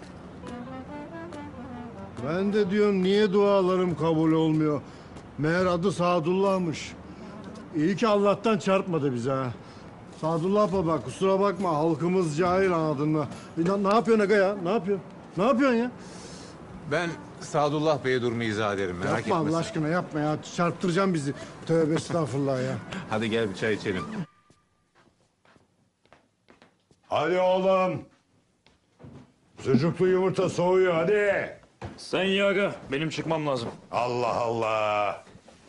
Ben de diyorum niye dualarım kabul olmuyor? Meğer adı Sadullah'mış. İyi ki Allah'tan çarpmadı bize ha. Sadullah Baba kusura bakma halkımız cahil anladın mı? Ne, ne yapıyorsun aga ya? Ne yapıyorsun? Ne yapıyorsun ya? Ben Sadullah Bey'e durumu izah ederim. Merak Yapma etme Allah sen. aşkına yapma ya. Çarptıracaksın bizi. Tövbe estağfurullah ya. Hadi gel bir çay içelim. Hadi oğlum. Sucuklu yumurta soğuyor hadi. Sen ye aga. Benim çıkmam lazım. Allah Allah.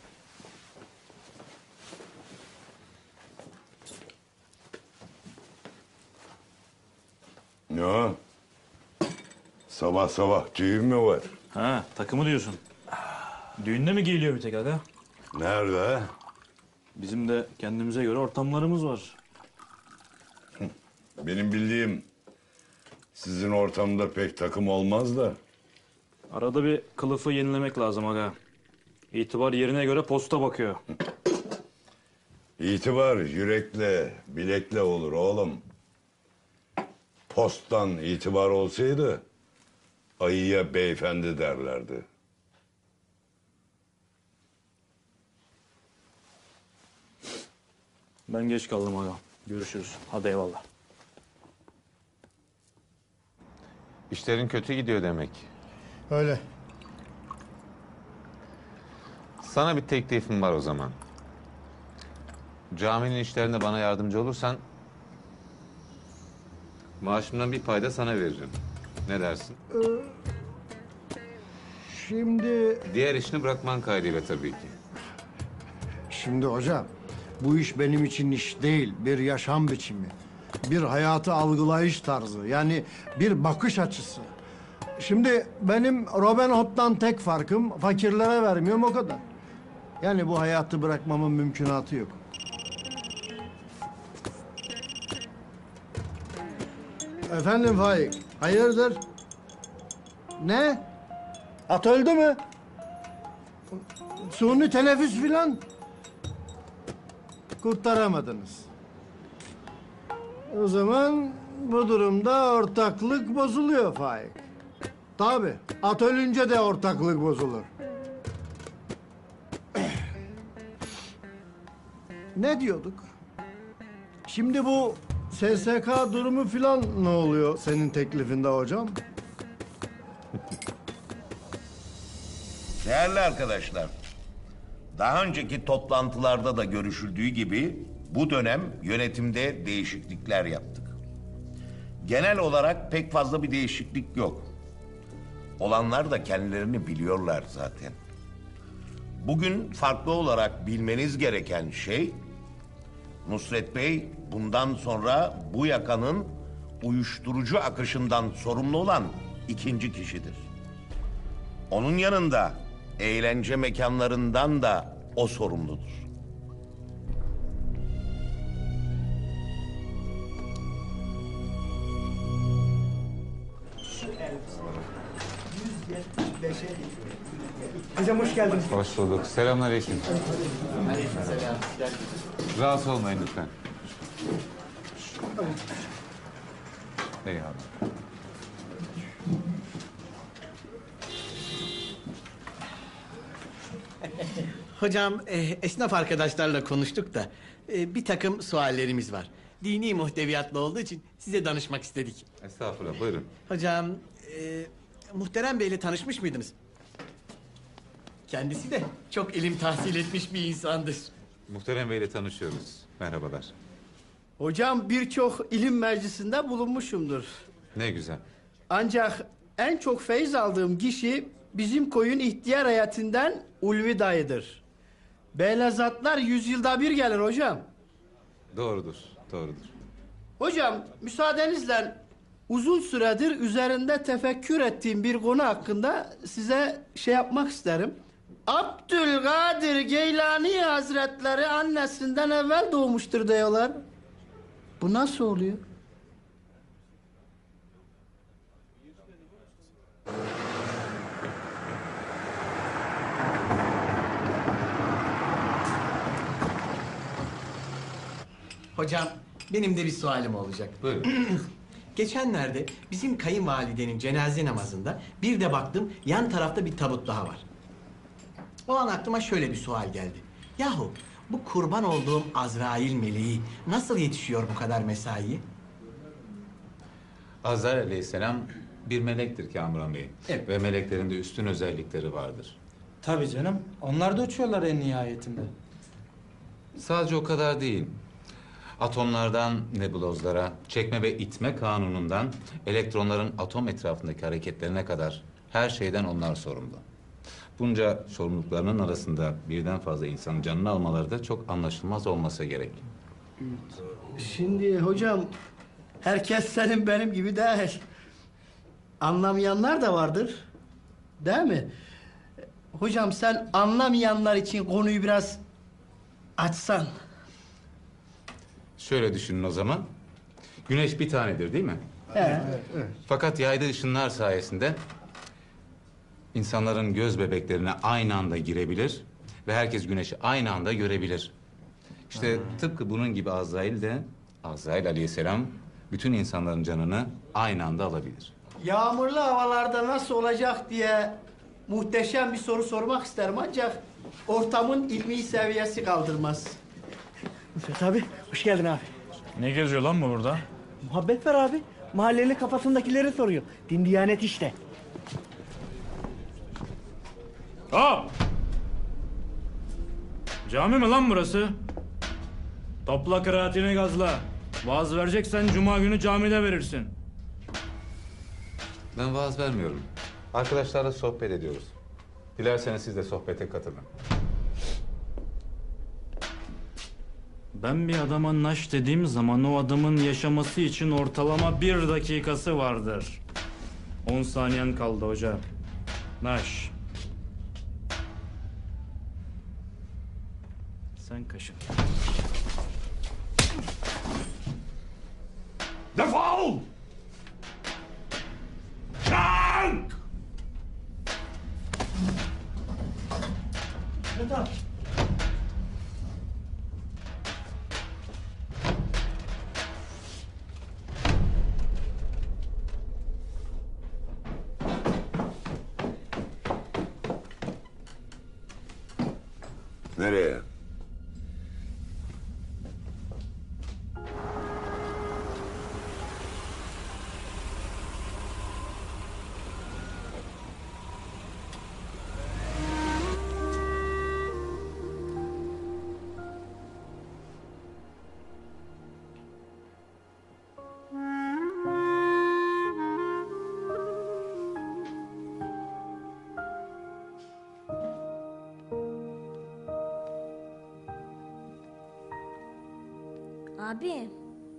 Ne o? Sabah sabah düğün mü var? Ha takımı diyorsun. Düğünde mi giyiliyor bir tek aga? Nerede? Bizim de kendimize göre ortamlarımız var. Benim bildiğim sizin ortamda pek takım olmaz da. Arada bir kılıfı yenilemek lazım aga. İtibar yerine göre posta bakıyor. İtibar yürekle, bilekle olur oğlum. Posttan itibar olsaydı ayıya beyefendi derlerdi. Ben geç kaldım aga. Görüşürüz. Hadi eyvallah. İşlerin kötü gidiyor demek. Öyle. Sana bir teklifim var o zaman. Caminin işlerinde bana yardımcı olursan maaşımdan bir payda sana veririm. Ne dersin? Ee, şimdi... Diğer işini bırakman kaydıyla tabii ki. Şimdi hocam, bu iş benim için iş değil, bir yaşam biçimi. Bir hayatı algılayış tarzı, yani bir bakış açısı. Şimdi benim Robin Hood'dan tek farkım fakirlere vermiyorum o kadar. Yani bu hayatı bırakmamın mümkünatı yok. Efendim Faik, hayırdır? Ne? At öldü mü? Suni teneffüs filan? Kurtaramadınız. O zaman bu durumda ortaklık bozuluyor Faik. Tabii, at ölünce de ortaklık bozulur. Ne diyorduk? Şimdi bu S S K durumu filan ne oluyor senin teklifinde hocam? Değerli arkadaşlar, daha önceki toplantılarda da görüşüldüğü gibi bu dönem yönetimde değişiklikler yaptık. Genel olarak pek fazla bir değişiklik yok. Olanlar da kendilerini biliyorlar zaten. Bugün farklı olarak bilmeniz gereken şey, Nusret Bey bundan sonra bu yakanın uyuşturucu akışından sorumlu olan ikinci kişidir. Onun yanında eğlence mekanlarından da o sorumludur. Hocam hoş geldiniz. Hoş bulduk. Selamünaleyküm. Aleykümselam. Rahatsız olmayın lütfen. Eyvallah. Hocam e, esnaf arkadaşlarla konuştuk da e, bir takım suallerimiz var. Dini muhteviyatlı olduğu için size danışmak istedik. Estağfurullah, buyurun. Hocam e, Muhterem Bey'le tanışmış mıydınız? Kendisi de çok ilim tahsil etmiş bir insandır. Muhterem Bey'le tanışıyoruz. Merhabalar. Hocam birçok ilim meclisinde bulunmuşumdur. Ne güzel. Ancak en çok feyiz aldığım kişi bizim koyun ihtiyar heyetinden Ulvi dayıdır. Böyle zatlar yüzyılda bir gelir hocam. Doğrudur, doğrudur. Hocam müsaadenizle uzun süredir üzerinde tefekkür ettiğim bir konu hakkında size şey yapmak isterim. Abdülkadir Geylani Hazretleri annesinden evvel doğmuştur diyorlar. Bu nasıl oluyor? Hocam benim de bir sualim olacak. Buyurun. Geçenlerde bizim kayınvalidenin cenaze namazında bir de baktım yan tarafta bir tabut daha var. O an aklıma şöyle bir sual geldi. Yahu bu kurban olduğum Azrail meleği nasıl yetişiyor bu kadar mesaiye? Azrail aleyhisselam bir melektir Kamuran Bey. Evet. Ve meleklerin de üstün özellikleri vardır. Tabii canım. Onlar da uçuyorlar en nihayetinde. Sadece o kadar değil. Atomlardan nebulozlara, çekme ve itme kanunundan elektronların atom etrafındaki hareketlerine kadar her şeyden onlar sorumlu. Bunca sorumluluklarının arasında birden fazla insanın canını almaları da çok anlaşılmaz olmasa gerek. Şimdi hocam herkes senin benim gibi değil. Anlamayanlar da vardır. Değil mi? Hocam sen anlamayanlar için konuyu biraz açsan. Şöyle düşünün o zaman. Güneş bir tanedir değil mi? Evet. Fakat yaydığı ışınlar sayesinde insanların göz bebeklerine aynı anda girebilir ve herkes güneşi aynı anda görebilir. İşte tıpkı bunun gibi Azrail de, Azrail aleyhisselam bütün insanların canını aynı anda alabilir. Yağmurlu havalarda nasıl olacak diye muhteşem bir soru sormak isterim ancak ortamın ilmi seviyesi kaldırmaz. Nusret abi, hoş geldin abi. Ne geziyor lan bu burada? Muhabbet var abi. Mahallenin kafasındakileri soruyor. Din diyanet işte. Hop! Cami mi lan burası? Topla kıraatini gazla. Vaaz vereceksen cuma günü camide verirsin. Ben vaaz vermiyorum. Arkadaşlarla sohbet ediyoruz. Dilerseniz siz de sohbete katılın. Ben bir adama naş dediğim zaman o adamın yaşaması için ortalama bir dakikası vardır. On saniyen kaldı hoca. Naş. Sen kaşın. Defol! Kalk! Nusret abi. Nereye? Abi,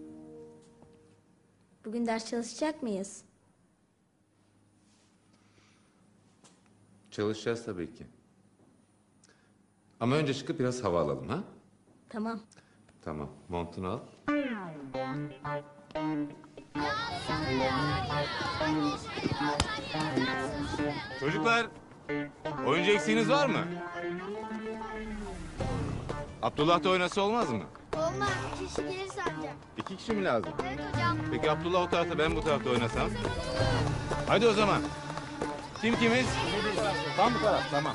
bugün ders çalışacak mıyız? Çalışacağız tabii ki. Ama önce çıkıp biraz hava alalım ha? Tamam. Tamam, montunu al. Çocuklar, oyuncu eksiğiniz var mı? Abdullah da oynasa olmaz mı? Olmaz. İki kişi gelirse ancak. İki kişi mi lazım? Evet hocam. Peki Abdullah o tarafta, ben bu tarafta oynasam? Hadi o zaman. Kim kimiz? Tam bu taraf, tamam.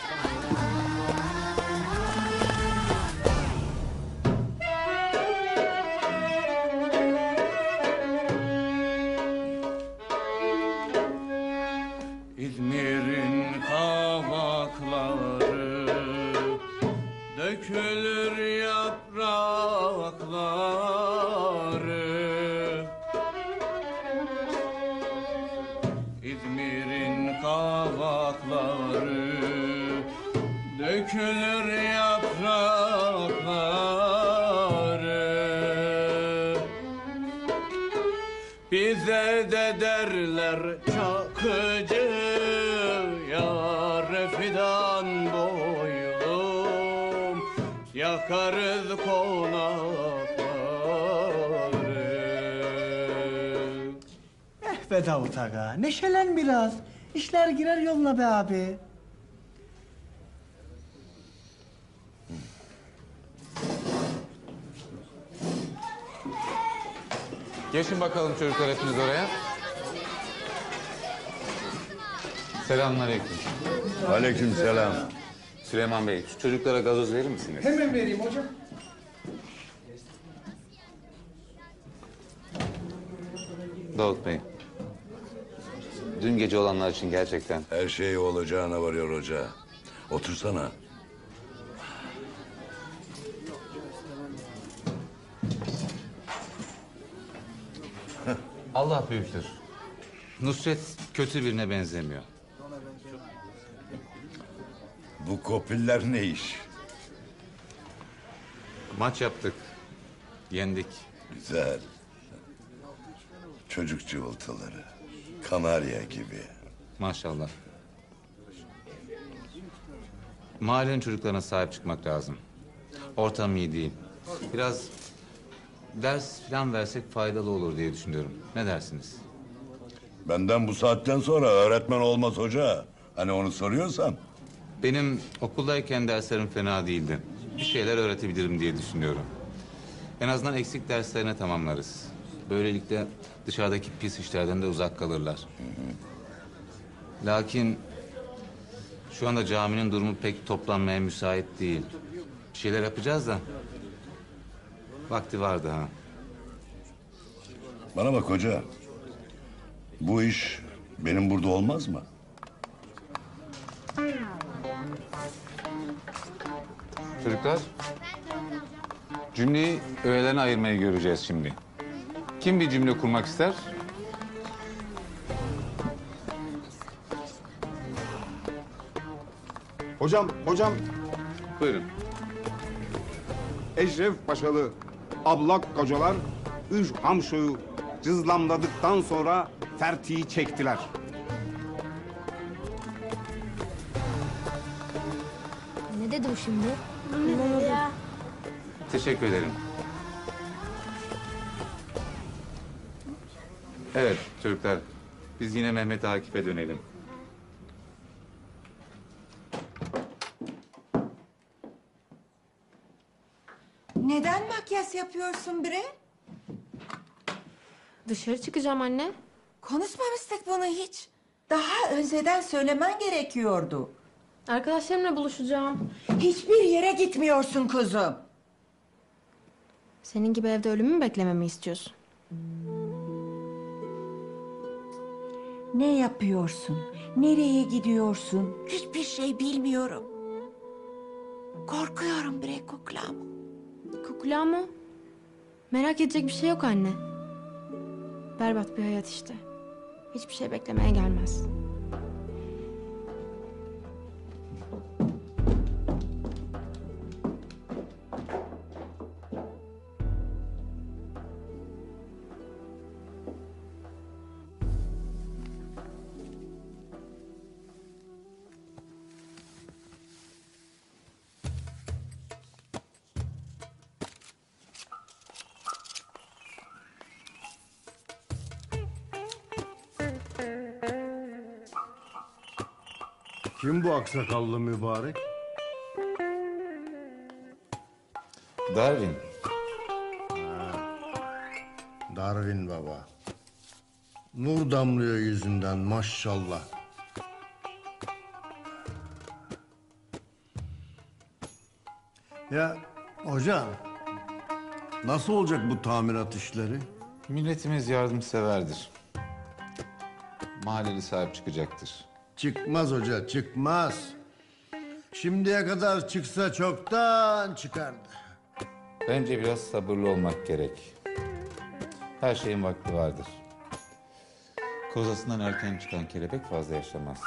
İzmir'in kavakları dökülür yaprakları. İzmir'in kavakları dökülür yaprakları. Bize de derler Çakıcı, yar fidan boylum, yakarız konakları. Eh be Davut Aga, neşelen biraz. İşler girer yoluna be abi. Geçin bakalım çocuklar hepiniz oraya. Selamünaleyküm. Aleykümselam. Süleyman Bey, şu çocuklara gazoz verir misiniz? Hemen vereyim hocam. Davut Bey. Dün gece olanlar için gerçekten... Her şey olacağına varıyor hoca. Otursana. Allah büyüktür. Nusret kötü birine benzemiyor. Bu kopiller ne iş? Maç yaptık. Yendik. Güzel. Çocuk cıvıltıları. Kanarya gibi. Maşallah. Mahallenin çocuklarına sahip çıkmak lazım. Ortam iyi değil. Biraz ders falan versek faydalı olur diye düşünüyorum. Ne dersiniz? Benden bu saatten sonra öğretmen olmaz hoca. Hani onu soruyorsan. Benim okuldayken derslerim fena değildi. bir şeyler öğretebilirim diye düşünüyorum. En azından eksik derslerini tamamlarız. Böylelikle dışarıdaki pis işlerden de uzak kalırlar. Lakin şu anda caminin durumu pek toplanmaya müsait değil. Bir şeyler yapacağız da vakti var daha. Bana bak hoca. Bu iş benim burada olmaz mı? Çocuklar, cümleyi öğelerine ayırmayı göreceğiz şimdi. Kim bir cümle kurmak ister? Hocam, hocam. Buyurun. Eşref Paşalı ablak kocalar üç hamşoyu cızlamladıktan sonra fertiyi çektiler. Ne dedi bu şimdi? Ne dedi ya? Teşekkür ederim. Evet çocuklar, biz yine Mehmet Akif'e dönelim. Neden makyaj yapıyorsun bre? Dışarı çıkacağım anne. Konuşmamıştık bunu hiç. Daha önceden söylemen gerekiyordu. Arkadaşlarımla buluşacağım. Hiçbir yere gitmiyorsun kuzum. Senin gibi evde ölümü mü beklememi istiyorsun? Ne yapıyorsun? Nereye gidiyorsun? Hiçbir şey bilmiyorum. Korkuyorum bre kuklam. Kukla mı? Merak edecek bir şey yok anne. Berbat bir hayat işte. Hiçbir şey beklemeye gelmez. Kim bu aksakallı mübarek? Darwin. Darwin baba. Nur damlıyor yüzünden maşallah. Ya hocam, nasıl olacak bu tamirat işleri? Milletimiz yardımseverdir. Mahalleli sahip çıkacaktır. Çıkmaz hoca, çıkmaz. Şimdiye kadar çıksa çoktan çıkardı. Bence biraz sabırlı olmak gerek. Her şeyin vakti vardır. Kozasından erken çıkan kelebek fazla yaşamaz.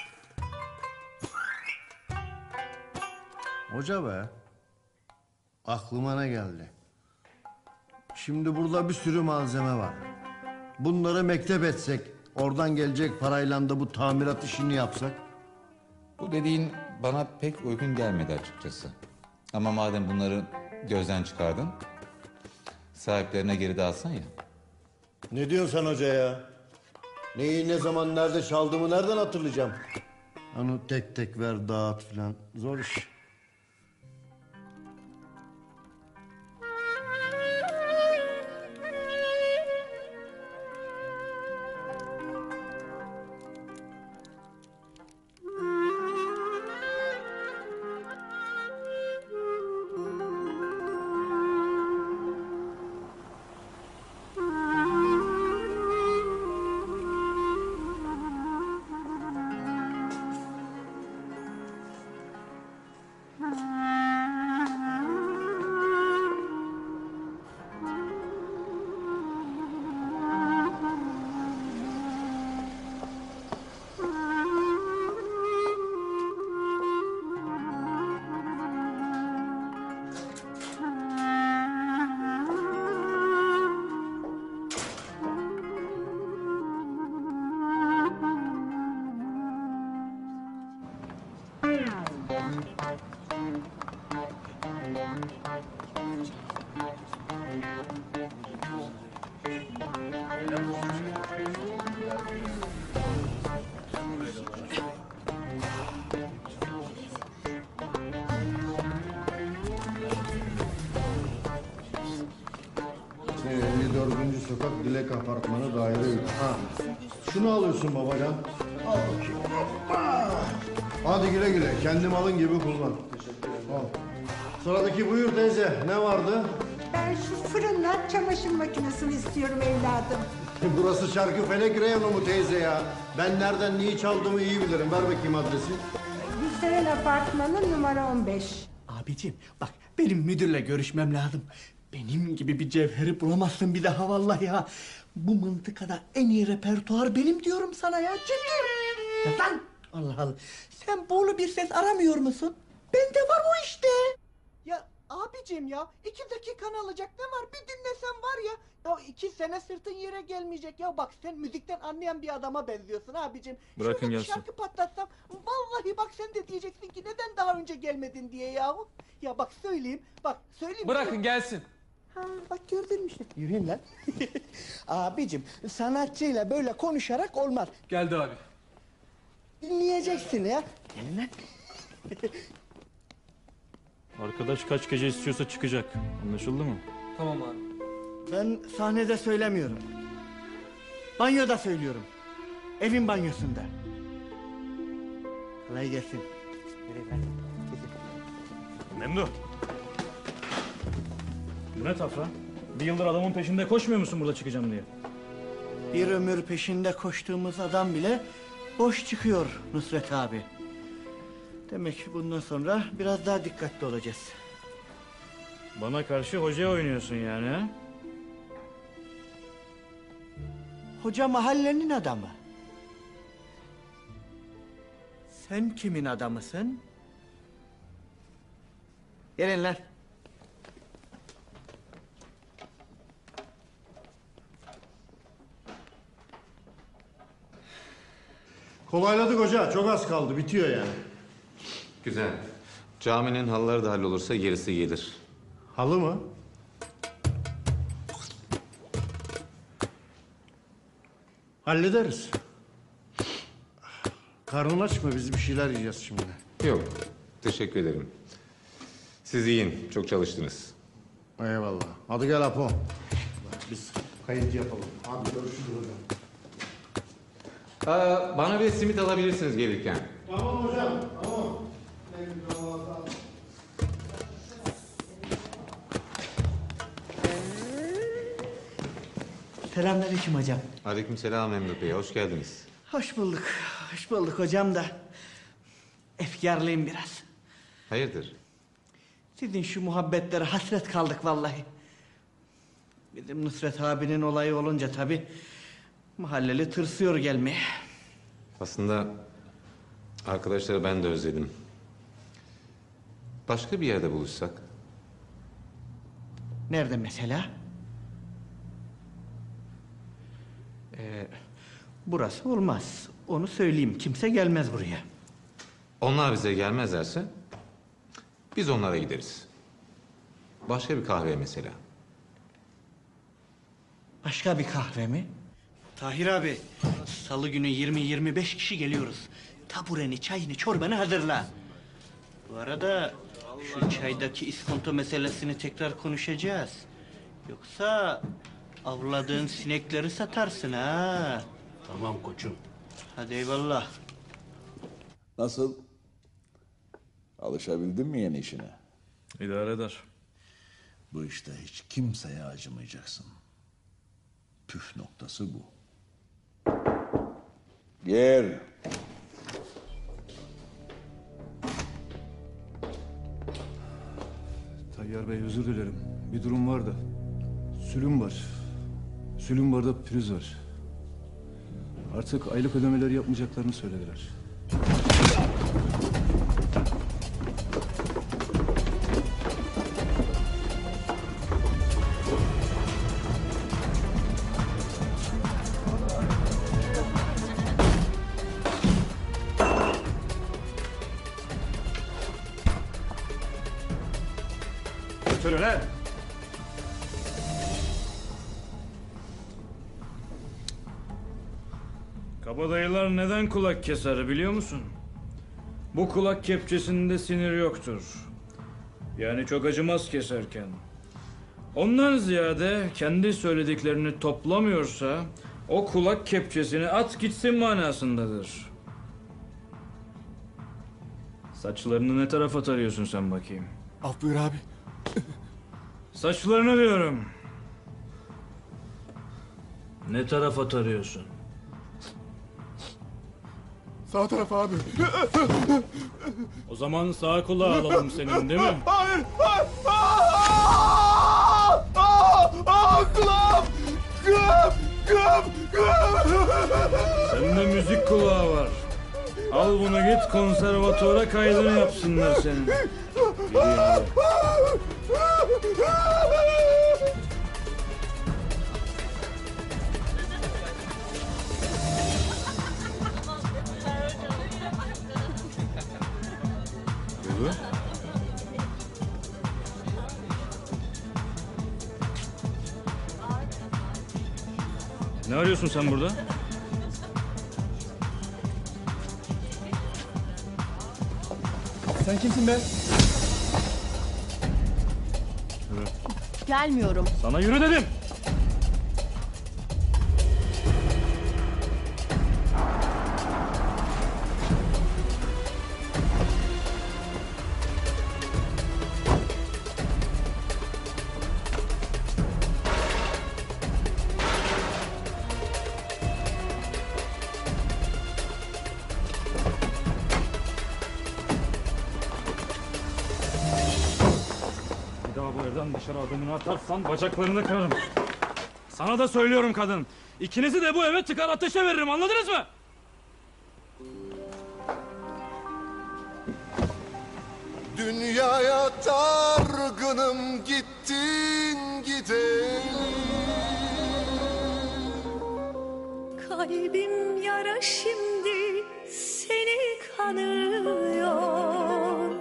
Hoca be, aklıma ne geldi? Şimdi burada bir sürü malzeme var. Bunları mektep etsek, oradan gelecek parayla da bu tamirat işini yapsak. Bu dediğin bana pek uygun gelmedi açıkçası. Ama madem bunları gözden çıkardın, sahiplerine geri dağıtsan ya. Ne diyorsun sen hoca ya? Neyi ne zaman nerede çaldığımı nereden hatırlayacağım? Onu tek tek ver dağıt filan zor iş. Dilek Apartmanı daire üç. Ha. Şunu alıyorsun babacan. Al bakayım. Hoppa. Hadi güle güle. Kendi malın gibi kullan. Al. Sıradaki buyur teyze. Ne vardı? Ben şu fırınla çamaşır makinesini istiyorum evladım. Burası Şarkıfelek reyonu mu teyze ya? Ben nereden neyi çaldığımı iyi bilirim. Ver bakayım adresi. Gülseren Apartmanı numara on beş. Abicim bak benim müdürle görüşmem lazım. Benim gibi bir cevheri bulamazsın bir daha vallahi ya. Bu mıntıkada en iyi repertuar benim diyorum sana ya. Ciddi. Ya lan Allah Allah. Sen buğulu bir ses aramıyor musun? Bende var o işte. Ya abicim ya iki dakikanı alacak ne var bir dinlesen var ya. Ya iki sene sırtın yere gelmeyecek ya bak sen müzikten anlayan bir adama benziyorsun abicim. Bırakın Şurada bir gelsin. şarkı patlatsam vallahi bak sen de diyeceksin ki neden daha önce gelmedin diye yahu. Ya bak söyleyeyim bak söyleyeyim. Bırakın gelsin. Ha, bak gördün mü işte. Yürüyün lan. Abicim sanatçıyla böyle konuşarak olmaz. Geldi abi. Dinleyeceksin ya. Gelin lan. Arkadaş kaç gece istiyorsa çıkacak. Anlaşıldı mı? Tamam abi. Ben sahnede söylemiyorum. Banyoda söylüyorum. Evin banyosunda. Kolay gelsin. Yürü lan. Memduh. Bu ne tafra? Bir yıldır adamın peşinde koşmuyor musun burada çıkacağım diye? Bir ömür peşinde koştuğumuz adam bile boş çıkıyor Nusret abi. Demek ki bundan sonra biraz daha dikkatli olacağız. Bana karşı hocaya oynuyorsun yani ha? Hoca mahallenin adamı. Sen kimin adamısın? Gelin lan. Kolayladık hoca. Çok az kaldı. Bitiyor yani. Güzel. Caminin halıları da hallolursa gerisi gelir. Halı mı? Hallederiz. Karnın aç mı? Biz bir şeyler yiyeceğiz şimdi. Yok. Teşekkür ederim. Siz yiyin. Çok çalıştınız. Eyvallah. Hadi gel Apo. Biz kayıt yapalım. Hadi görüşürüz hocam. Aa, bana bir simit alabilirsiniz gelirken. Tamam hocam. Tamam. Selamünaleyküm hocam. Aleykümselam Memduh Bey. Hoş geldiniz. Hoş bulduk. Hoş bulduk hocam da. Efkarlıyım biraz. Hayırdır? Sizin şu muhabbetlere hasret kaldık vallahi. Bizim Nusret abinin olayı olunca tabii mahalleli tırsıyor gelmeye. Aslında arkadaşları ben de özledim. Başka bir yerde buluşsak? Nerede mesela? Ee, burası olmaz. Onu söyleyeyim. Kimse gelmez buraya. Onlar bize gelmezlerse biz onlara gideriz. Başka bir kahve mesela. Başka bir kahve mi? Tahir abi, salı günü yirmi yirmi beş kişi geliyoruz. Tabureni, çayını, çorbanı hazırla. Bu arada şu çaydaki iskonto meselesini tekrar konuşacağız. Yoksa avladığın sinekleri satarsın ha. Tamam koçum. Hadi eyvallah. Nasıl? Alışabildin mi yeni işine? İdare eder. Bu işte hiç kimseye acımayacaksın. Püf noktası bu. Gel. Tayyar Bey özür dilerim. Bir durum var da. Sülüm var. Sülüm var da pürüz var. Artık aylık ödemeleri yapmayacaklarını söylediler. Götür lan! Kabadayılar neden kulak keser biliyor musun? Bu kulak kepçesinde sinir yoktur. Yani çok acımaz keserken. Ondan ziyade kendi söylediklerini toplamıyorsa o kulak kepçesini at gitsin manasındadır. Saçlarını ne tarafa tarıyorsun sen bakayım? Af buyur abi. Saçlarını diyorum. Ne tarafa tarıyorsun? Sağ taraf abi. O zaman sağ kulağı alalım senin, değil mi? Hayır, hayır. Aa! Aa! Kulağım! Kulağım! Kulağım! Kulağım! Sende müzik kulağı var. Al bunu git konservatuvara kaydını yapsınlar senin. Gideyim hadi. Yolu? Ne arıyorsun sen burada? Sen kimsin be? Yürü. Gelmiyorum. Sana yürü dedim. Bir daha bu evden dışarı adımını atarsan bacaklarını kırarım. Sana da söylüyorum kadın. İkinizi de bu eve tıkar ateşe veririm, anladınız mı? Dünyaya dargınım gittin gideli. Kalbim yara şimdi seni kanıyor.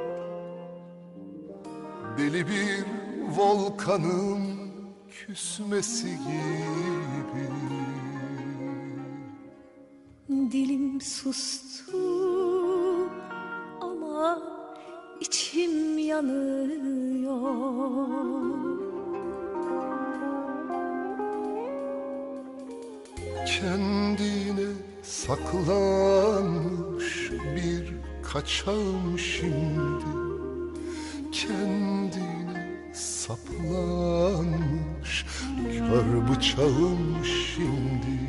Deli bir volkanın küsmesi gibi. Dilim sustu ama içim yanıyor. Kendine saklanmış bir kaçağım şimdi. Kendine saplanmış kör bıçağım şimdi.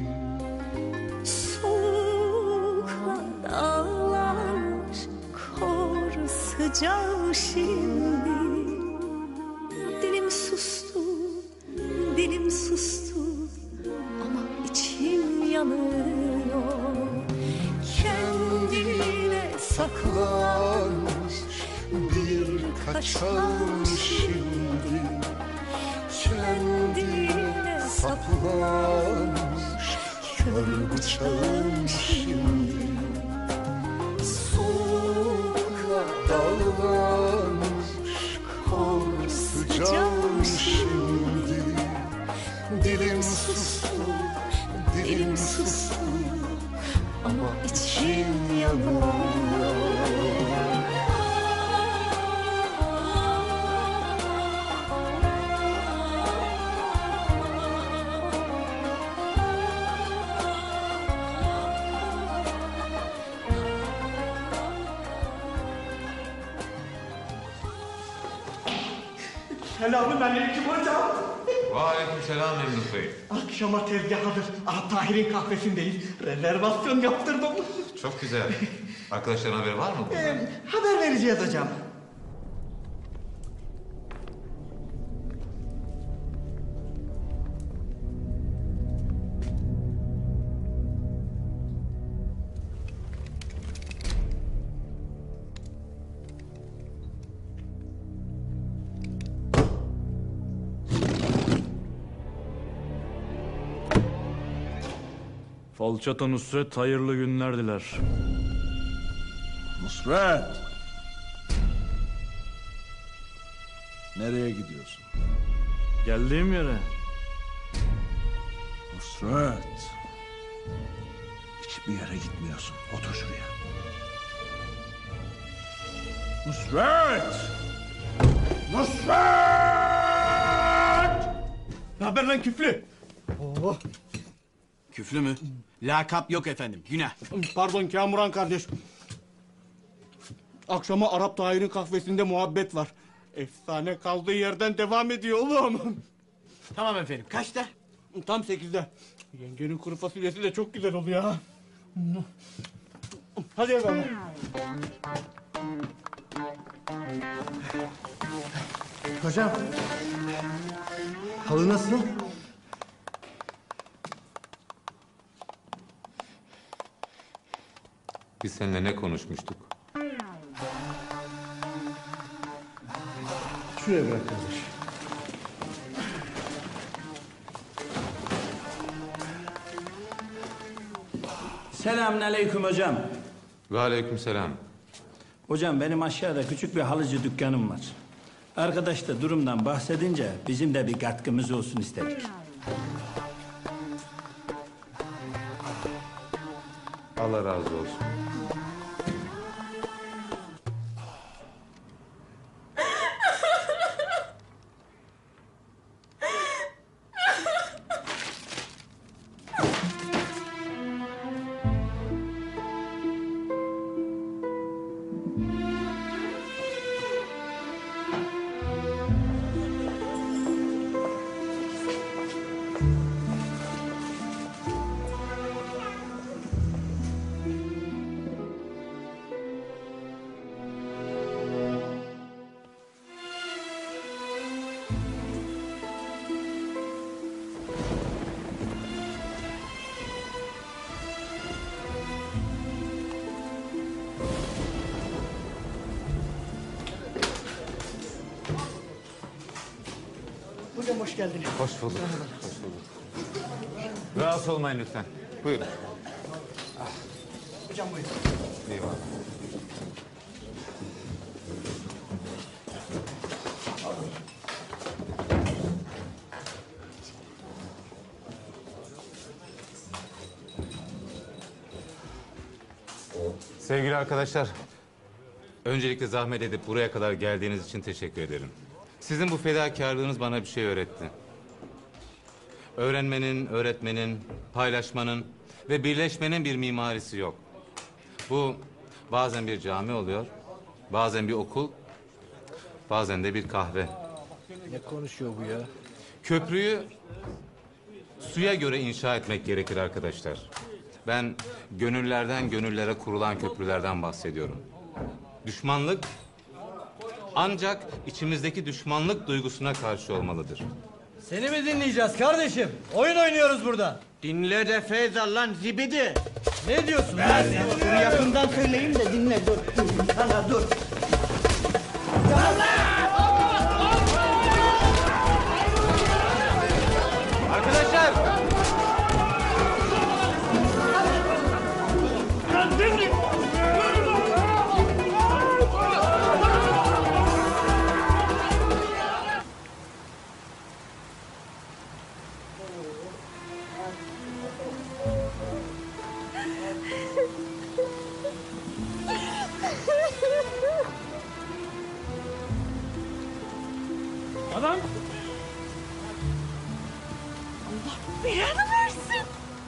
Soğukla dağlanmış kor sıcağım şimdi. Dilim sustu, dilim sustu ama içim yanıyor. Kendine saklanmış bir kaçağım şimdi. Kendine saplanmış kör bıçağım şimdi. Soğukla dağlanmış kor sıcağım şimdi. Dilim sustu, dilim sustu ama içim yanıyor. Selamun aleyküm hocam. Aleykümselam Memduh Bey. Akşama tezgah hazır. Ah, Tahir'in kahvesindeyiz. Rezervasyon yaptırdım. Çok güzel. Arkadaşların haberi var mı bundan? Ee, haber vereceğiz hocam. Falçata Nusret hayırlı günler diler. Nusret! Nereye gidiyorsun? Geldiğim yere. Nusret! Hiçbir yere gitmiyorsun. Otur şuraya. Nusret! Nusret! Ne haber lan küflü? Oo. Küflü mü? Lakap yok efendim. Günah. Pardon Kamuran kardeş. Akşama Arap Tahir'in kahvesinde muhabbet var. Efsane kaldığı yerden devam ediyor oğlum. Tamam efendim. Kaçta? Tam sekizde. Yengenin kuru fasulyesi de çok güzel oluyor ha. Hadi efendim. Hocam. Halı nasıl? Biz seninle ne konuşmuştuk? Şuraya bırak kardeş. Selamünaleyküm hocam. Ve aleykümselam. Hocam benim aşağıda küçük bir halıcı dükkanım var. Arkadaş da durumdan bahsedince bizim de bir katkımız olsun istedik. Allah razı olsun. Hocam hoş geldiniz. Hoş bulduk. Hoş bulduk. Rahatsız olmayın lütfen. Buyurun. Hocam buyurun. Eyvallah. Sevgili arkadaşlar, öncelikle zahmet edip buraya kadar geldiğiniz için teşekkür ederim. Sizin bu fedakarlığınız bana bir şey öğretti. Öğrenmenin, öğretmenin, paylaşmanın ve birleşmenin bir mimarisi yok. Bu bazen bir cami oluyor, bazen bir okul, bazen de bir kahve. Ne konuşuyor bu ya? Köprüyü suya göre inşa etmek gerekir arkadaşlar. Ben gönüllerden gönüllere kurulan köprülerden bahsediyorum. Düşmanlık ancak içimizdeki düşmanlık duygusuna karşı olmalıdır. Seni mi dinleyeceğiz kardeşim? Oyun oynuyoruz burada. Dinle de feyz al lan zibidi. Ne diyorsun? Ben Şunu yakından söyleyeyim de dinle dur. Sana dur. Arkadaşlar! Adam. Allah belanı versin.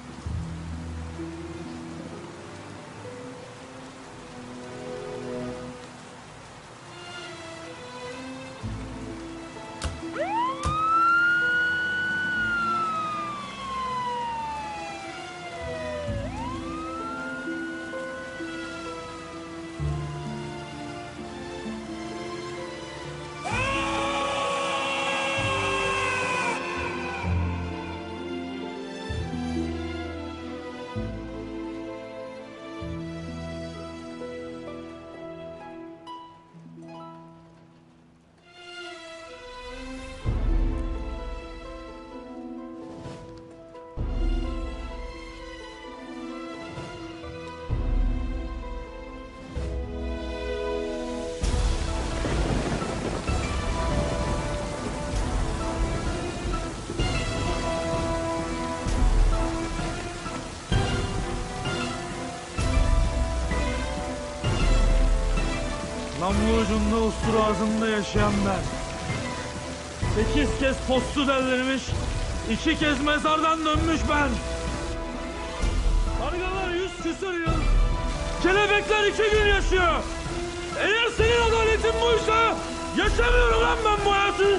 Namlu ucunda ustur ağzında yaşayan ben. Sekiz kez postu deldirmiş, İki kez mezardan dönmüş ben. Kargalar yüz küsur yıl. Kelebekler iki gün yaşıyor. Eğer senin adaletin buysa yaşamıyorum lan ben bu hayatı.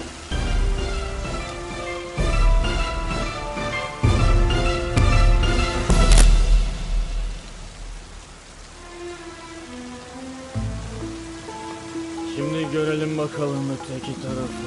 Şimdi görelim bakalım öteki tarafı.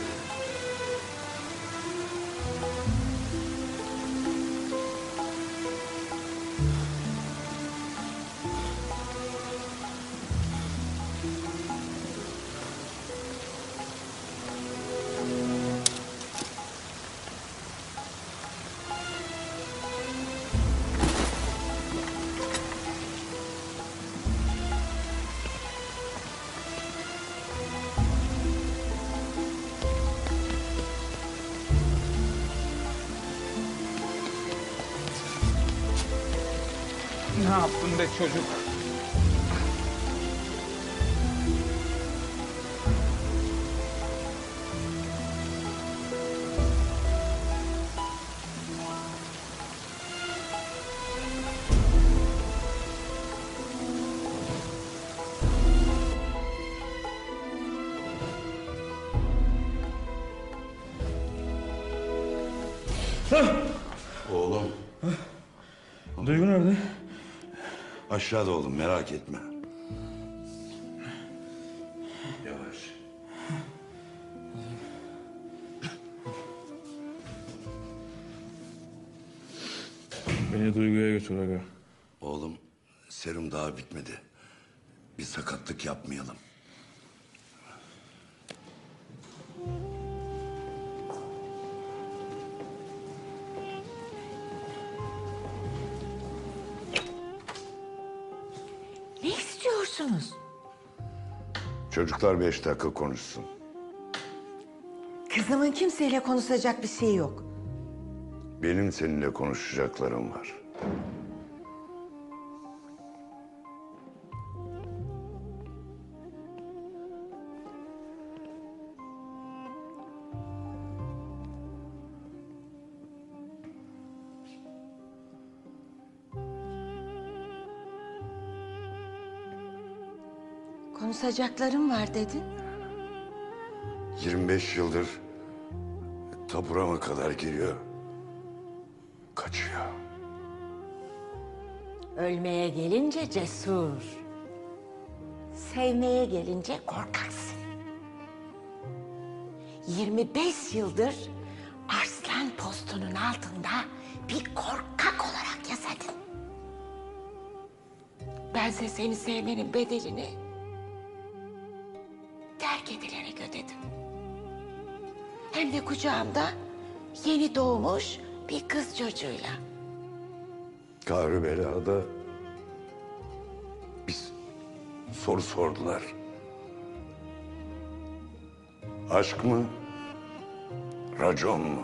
Ne yaptın be çocuk? Oğlum. Duygu nerede? Aşağıda oğlum, merak etme. Yavaş. Beni Duygu'ya götür aga. Oğlum, serum daha bitmedi. Bir sakatlık yapmayalım. Ne istiyorsunuz? Çocuklar beş dakika konuşsun. Kızımın kimseyle konuşacak bir şey yok. Benim seninle konuşacaklarım var. Konuşacaklarım var dedin. yirmi beş yıldır taburama kadar giriyor. Kaçıyor. Ölmeye gelince cesur. Sevmeye gelince korkaksın. yirmi beş yıldır arslan postunun altında bir korkak olarak yaşadın. Bense seni sevmenin bedelini terk edilerek ödedim. Hem de kucağımda yeni doğmuş bir kız çocuğuyla. Kahri belada biz soru sordular. Aşk mı? Racon mu?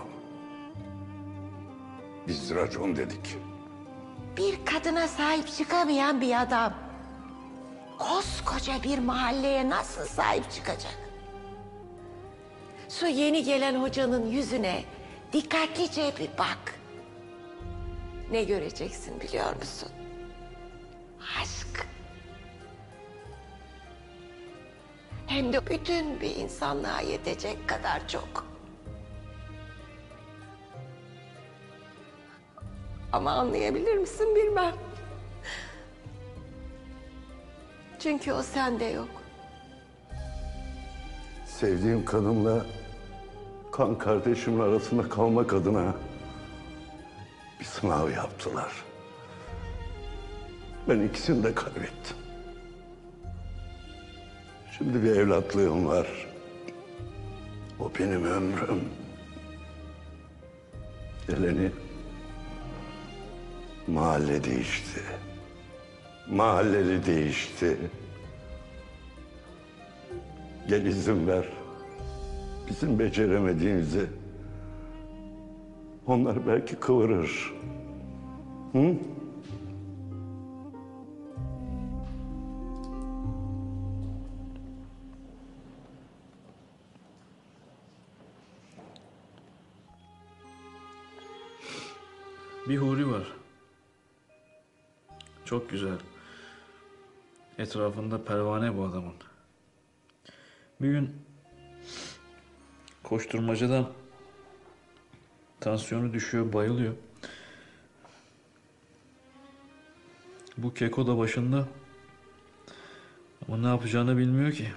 Biz racon dedik. Bir kadına sahip çıkamayan bir adam koskoca bir mahalleye nasıl sahip çıkacak? Şu yeni gelen hocanın yüzüne dikkatlice bir bak. Ne göreceksin biliyor musun? Aşk. Hem de bütün bir insanlığa yetecek kadar çok. Ama anlayabilir misin bilmem. Çünkü o sende yok. Sevdiğim kadınla kan kardeşimin arasında kalmak adına bir sınav yaptılar. Ben ikisini de kaybettim. Şimdi bir evlatlığım var. O benim ömrüm. Geleni mahalle değişti. Mahalleli değişti. Gel izin ver. Bizim beceremediğimizi onlar belki kıvırır. Hı? Çok güzel. Etrafında pervane bu adamın. Bir gün koşturmacadan tansiyonu düşüyor, bayılıyor. Bu keko da başında. Ama ne yapacağını bilmiyor ki.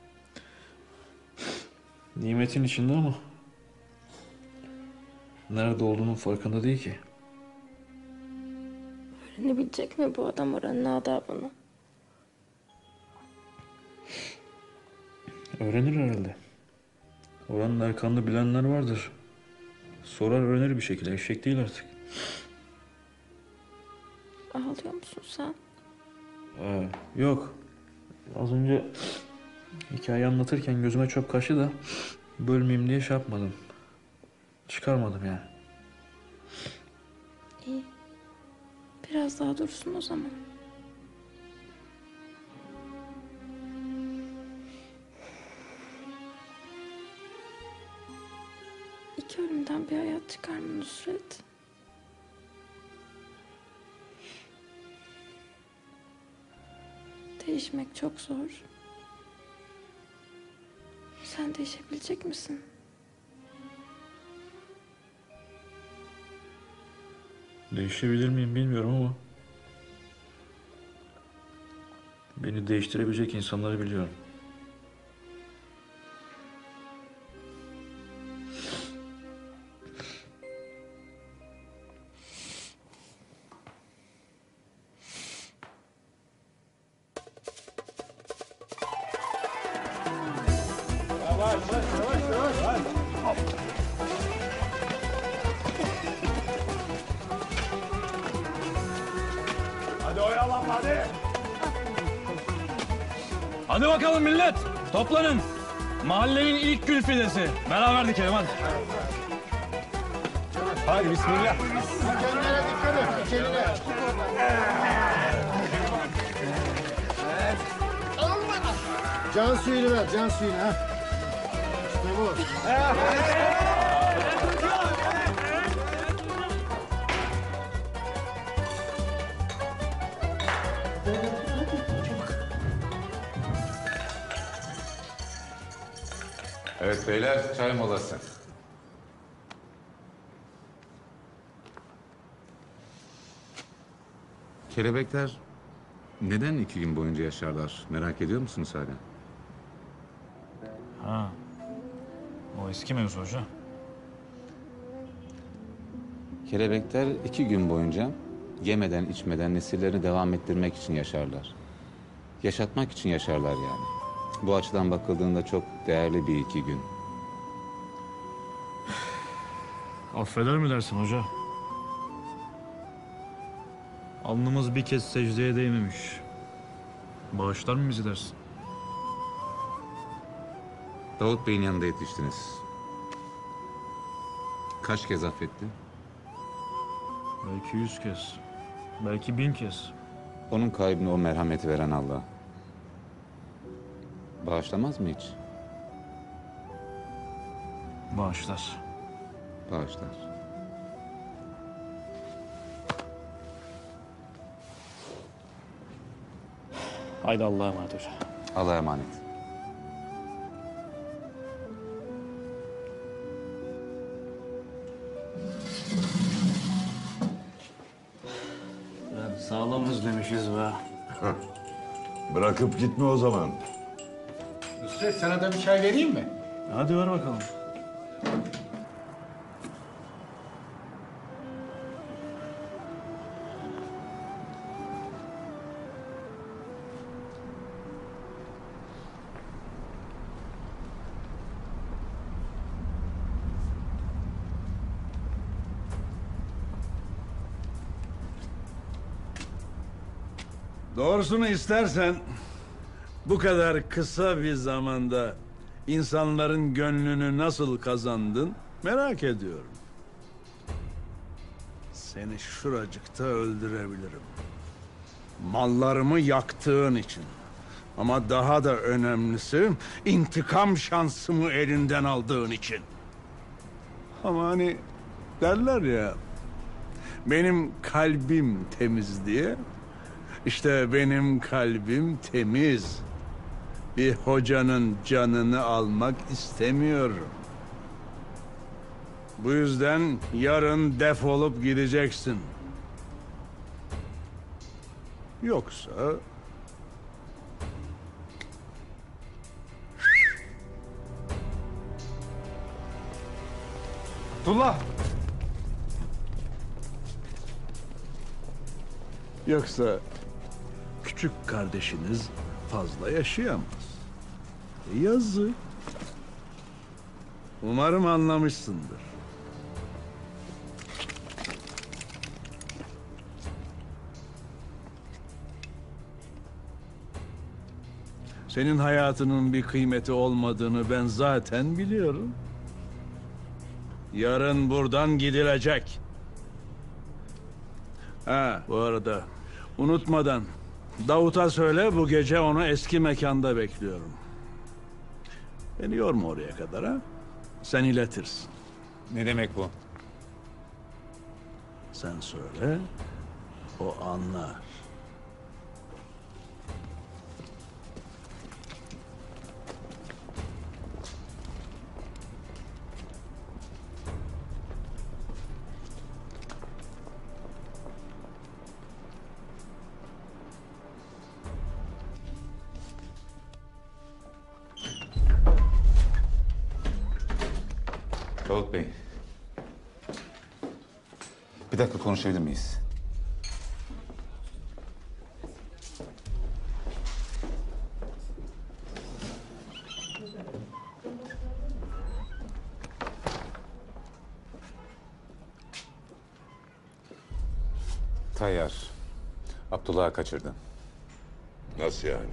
Nimetin içinde ama nerede olduğunun farkında değil ki. Öğrenebilecek mi bu adam oranın adabını? Öğrenir herhalde. Oranın erkanını bilenler vardır. Sorar öğrenir bir şekilde. Eşek değil artık. Ağlıyor musun sen? Ee, yok. Az önce hikaye anlatırken gözüme çöp kaçtı da bölmeyeyim diye şey yapmadım. Çıkarmadım yani. İyi. Biraz daha dursun o zaman. İki ölümden bir hayat çıkar mı Nusret? Değişmek çok zor. Sen değişebilecek misin? Değişebilir miyim bilmiyorum ama beni değiştirebilecek insanları biliyorum. Hadi oyalanma hadi. Hadi bakalım millet. Toplanın. Mahallenin ilk gül fidesi. Beraber dikelim hadi. Hadi bismillah. Kendine dikkat et. İçeride. Can suyunu ver, can suyunu ha. İşte bu. Evet beyler, çay molası. Kelebekler neden iki gün boyunca yaşarlar? Merak ediyor musunuz hala? Ha. O eski mevzu hoca. Kelebekler iki gün boyunca yemeden içmeden nesillerini devam ettirmek için yaşarlar. Yaşatmak için yaşarlar yani. Bu açıdan bakıldığında çok değerli bir iki gün. Affeder mi dersin hoca? Alnımız bir kez secdeye değmemiş. Bağışlar mı bizi dersin? Davut Bey'in yanında yetiştiniz. Kaç kez affetti? Belki yüz kez. Belki bin kez. Onun kalbine o merhameti veren Allah. Bağışlamaz mı hiç? Bağışlar. Bağışlar. Haydi Allah'a emanet hoca. Allah'a emanet. Ya sağlam özlemişiz be. Bırakıp gitme o zaman. Nusret sana da bir çay vereyim mi? Hadi ver bakalım. Doğrusunu istersen bu kadar kısa bir zamanda insanların gönlünü nasıl kazandın merak ediyorum. Seni şuracıkta öldürebilirim. Mallarımı yaktığın için. Ama daha da önemlisi intikam şansımı elinden aldığın için. Ama hani derler ya, benim kalbim temiz diye. İşte benim kalbim temiz. Bir hocanın canını almak istemiyorum. Bu yüzden yarın defolup gideceksin. Yoksa... Abdullah! Yoksa küçük kardeşiniz fazla yaşayamaz. Yazık. Umarım anlamışsındır. Senin hayatının bir kıymeti olmadığını ben zaten biliyorum. Yarın buradan gidilecek. Ha, bu arada unutmadan Davut'a söyle bu gece onu eski mekanda bekliyorum. Beni yorma oraya kadar ha. Sen iletirsin. Ne demek bu? Sen söyle, o anlar. Davut Bey. Bir dakika konuşabilir miyiz? Tayyar, Abdullah'ı kaçırdın. Nasıl yani?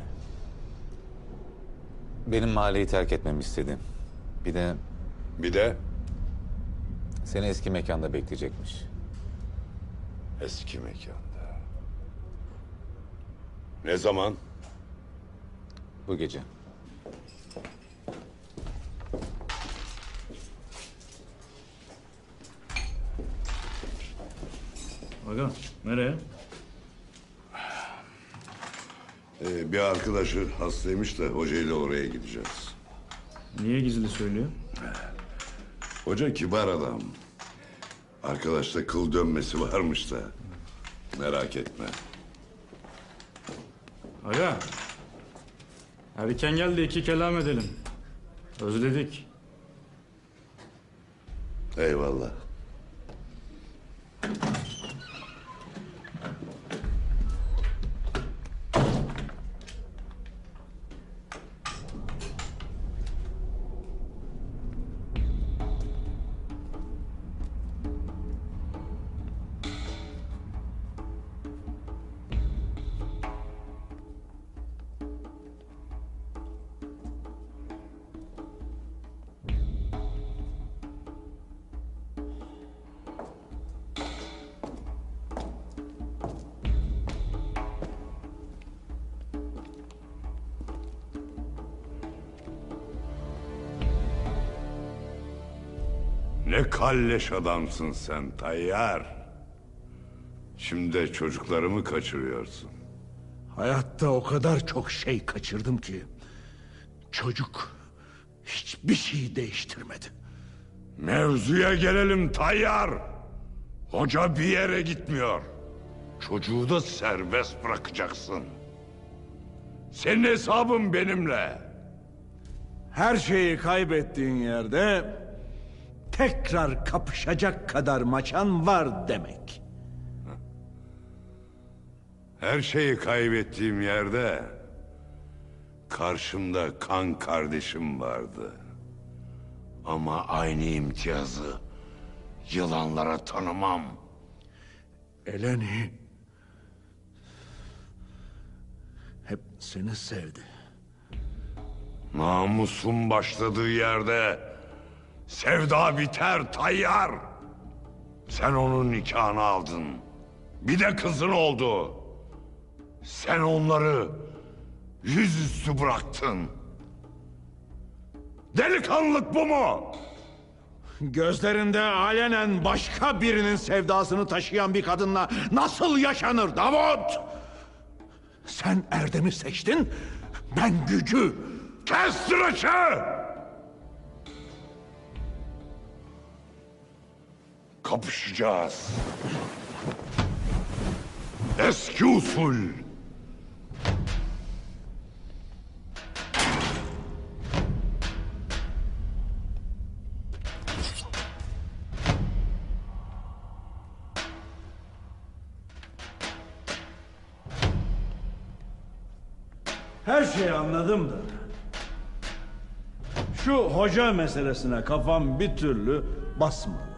Benim mahalleyi terk etmemi istedi. Bir de... Bir de? Seni eski mekanda bekleyecekmiş. Eski mekanda. Ne zaman? Bu gece. Aga, nereye? Ee, bir arkadaşı hastaymış da hocayla oraya gideceğiz. Niye gizli söylüyor? Hoca kibar adam. Arkadaşta kıl dönmesi varmış da. Merak etme. Aga, erken gel de iki kelam edelim. Özledik. Eyvallah. Ne kalleş adamsın sen Tayyar. Şimdi de çocuklarımı kaçırıyorsun. Hayatta o kadar çok şey kaçırdım ki... çocuk hiçbir şey değiştirmedi. Mevzuya gelelim Tayyar. Hoca bir yere gitmiyor. Çocuğu da serbest bırakacaksın. Senin hesabın benimle. Her şeyi kaybettiğin yerde... tekrar kapışacak kadar maçan var demek. Her şeyi kaybettiğim yerde... karşımda kan kardeşim vardı. Ama aynı imtiyazı yılanlara tanımam. Eleni hep seni sevdi. Namusun başladığı yerde sevda biter Tayyar. Sen onun nikahını aldın. Bir de kızın oldu. Sen onları yüzüstü bıraktın. Delikanlılık bu mu? Gözlerinde alenen başka birinin sevdasını taşıyan bir kadınla nasıl yaşanır Davut? Sen erdemi seçtin, ben gücü. Kes tıraşı! Kapışacağız. Eski usul. Her şeyi anladım da. Şu hoca meselesine kafam bir türlü basmadı.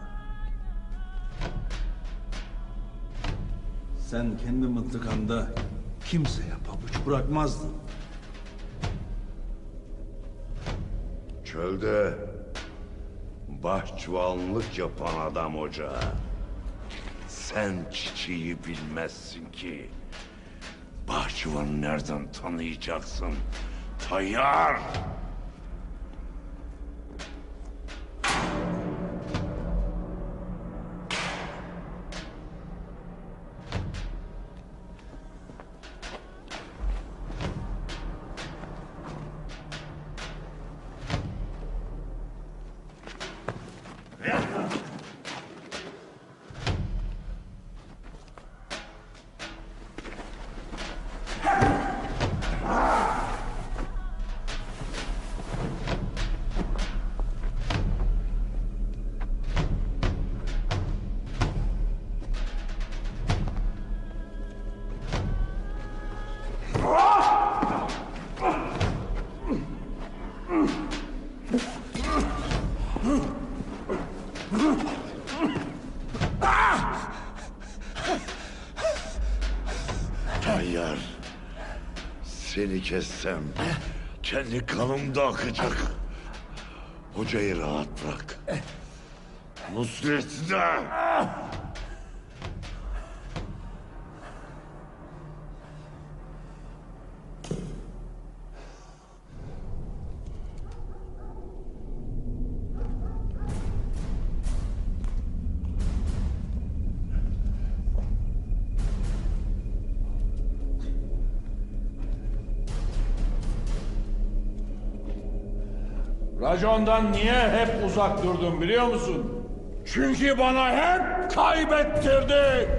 Sen kendi mıntıkanda kimseye pabuç bırakmazdın. Çölde bahçıvanlık yapan adam hoca. Sen çiçeği bilmezsin ki. Bahçıvanı nereden tanıyacaksın? Tayyar! Tayyar, seni kessem kendi kanım da akacak. Hocayı rahat bırak. Nusret'i de. Racondan niye hep uzak durdun biliyor musun? Çünkü bana hep kaybettirdi.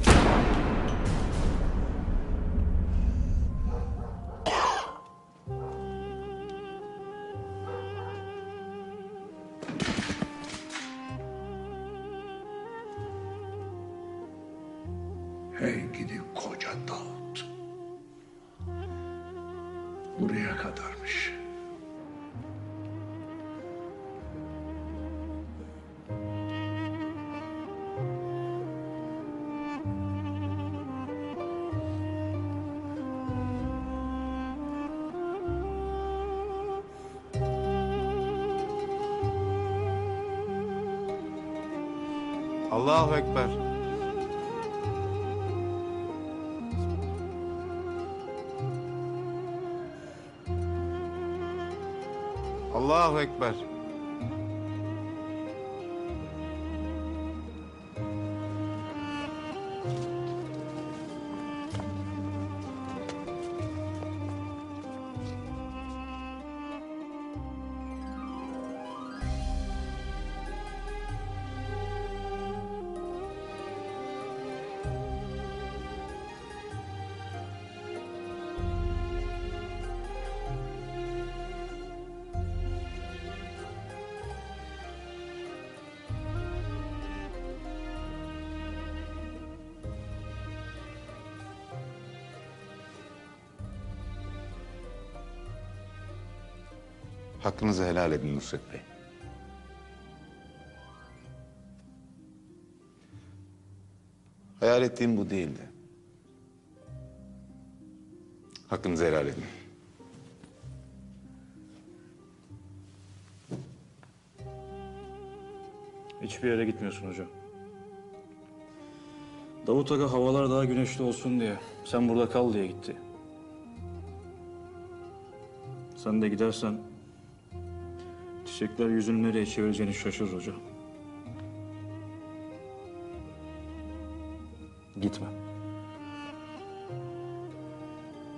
Hey gidi koca Davut. Buraya kadarmış. Allahu Ekber. Allahu Ekber. Hakkınızı helal edin Nusret Bey. Hayal ettiğim bu değildi. Hakkınızı helal edin. Hiçbir yere gitmiyorsun hocam. Davut Aga havalar daha güneşli olsun diye, sen burada kal diye gitti. Sen de gidersen çiçekler yüzünü nereye çevireceğini şaşırır hocam. Gitme.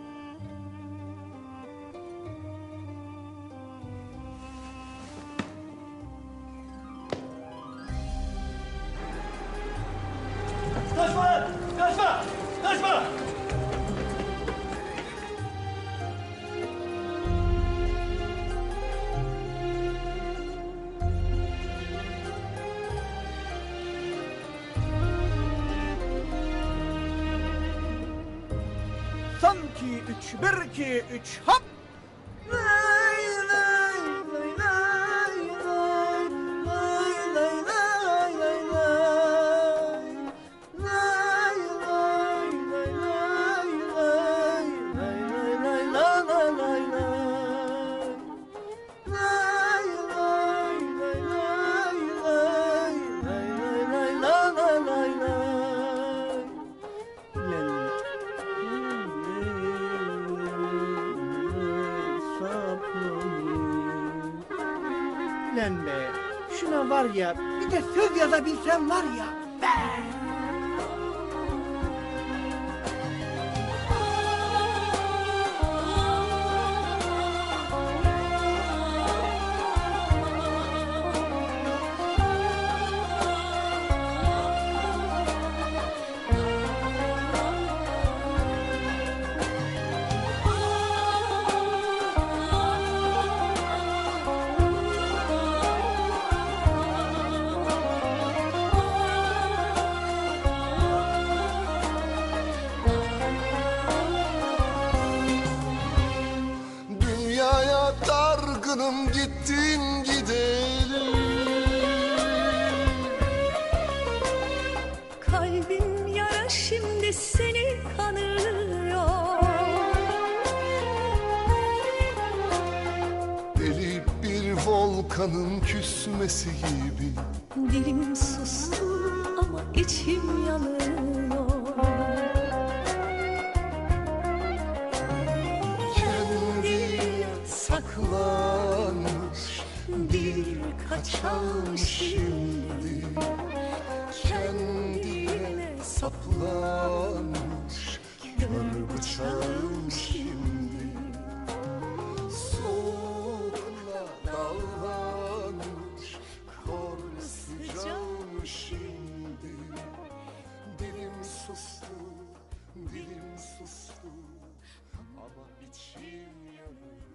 iki, üç, bir, iki, üç, hop! Lay lay lay lay lay, lay lay lay lay lay. Lay lay lay lay lay, lay lay lay la la lay lay. Lay lay lay lay lay, lay lay lay la la lay lay. Lan be, şuna var ya, bir de söz yazabilsem var ya. Be! Dünyaya dargınım gittin gidelim. Kalbim yara şimdi seni kanıyor. Deli bir volkanın küsmesi gibi. Dilim sustu ama içim yanıyor. Kendine saklanmış bir kaçan şimdi. Kendine saplanmış kör bıçağım şimdi. Soğukla dallanmış kor sıcağım şimdi. Dilim sustu, dilim sustu ama içim yanıyor.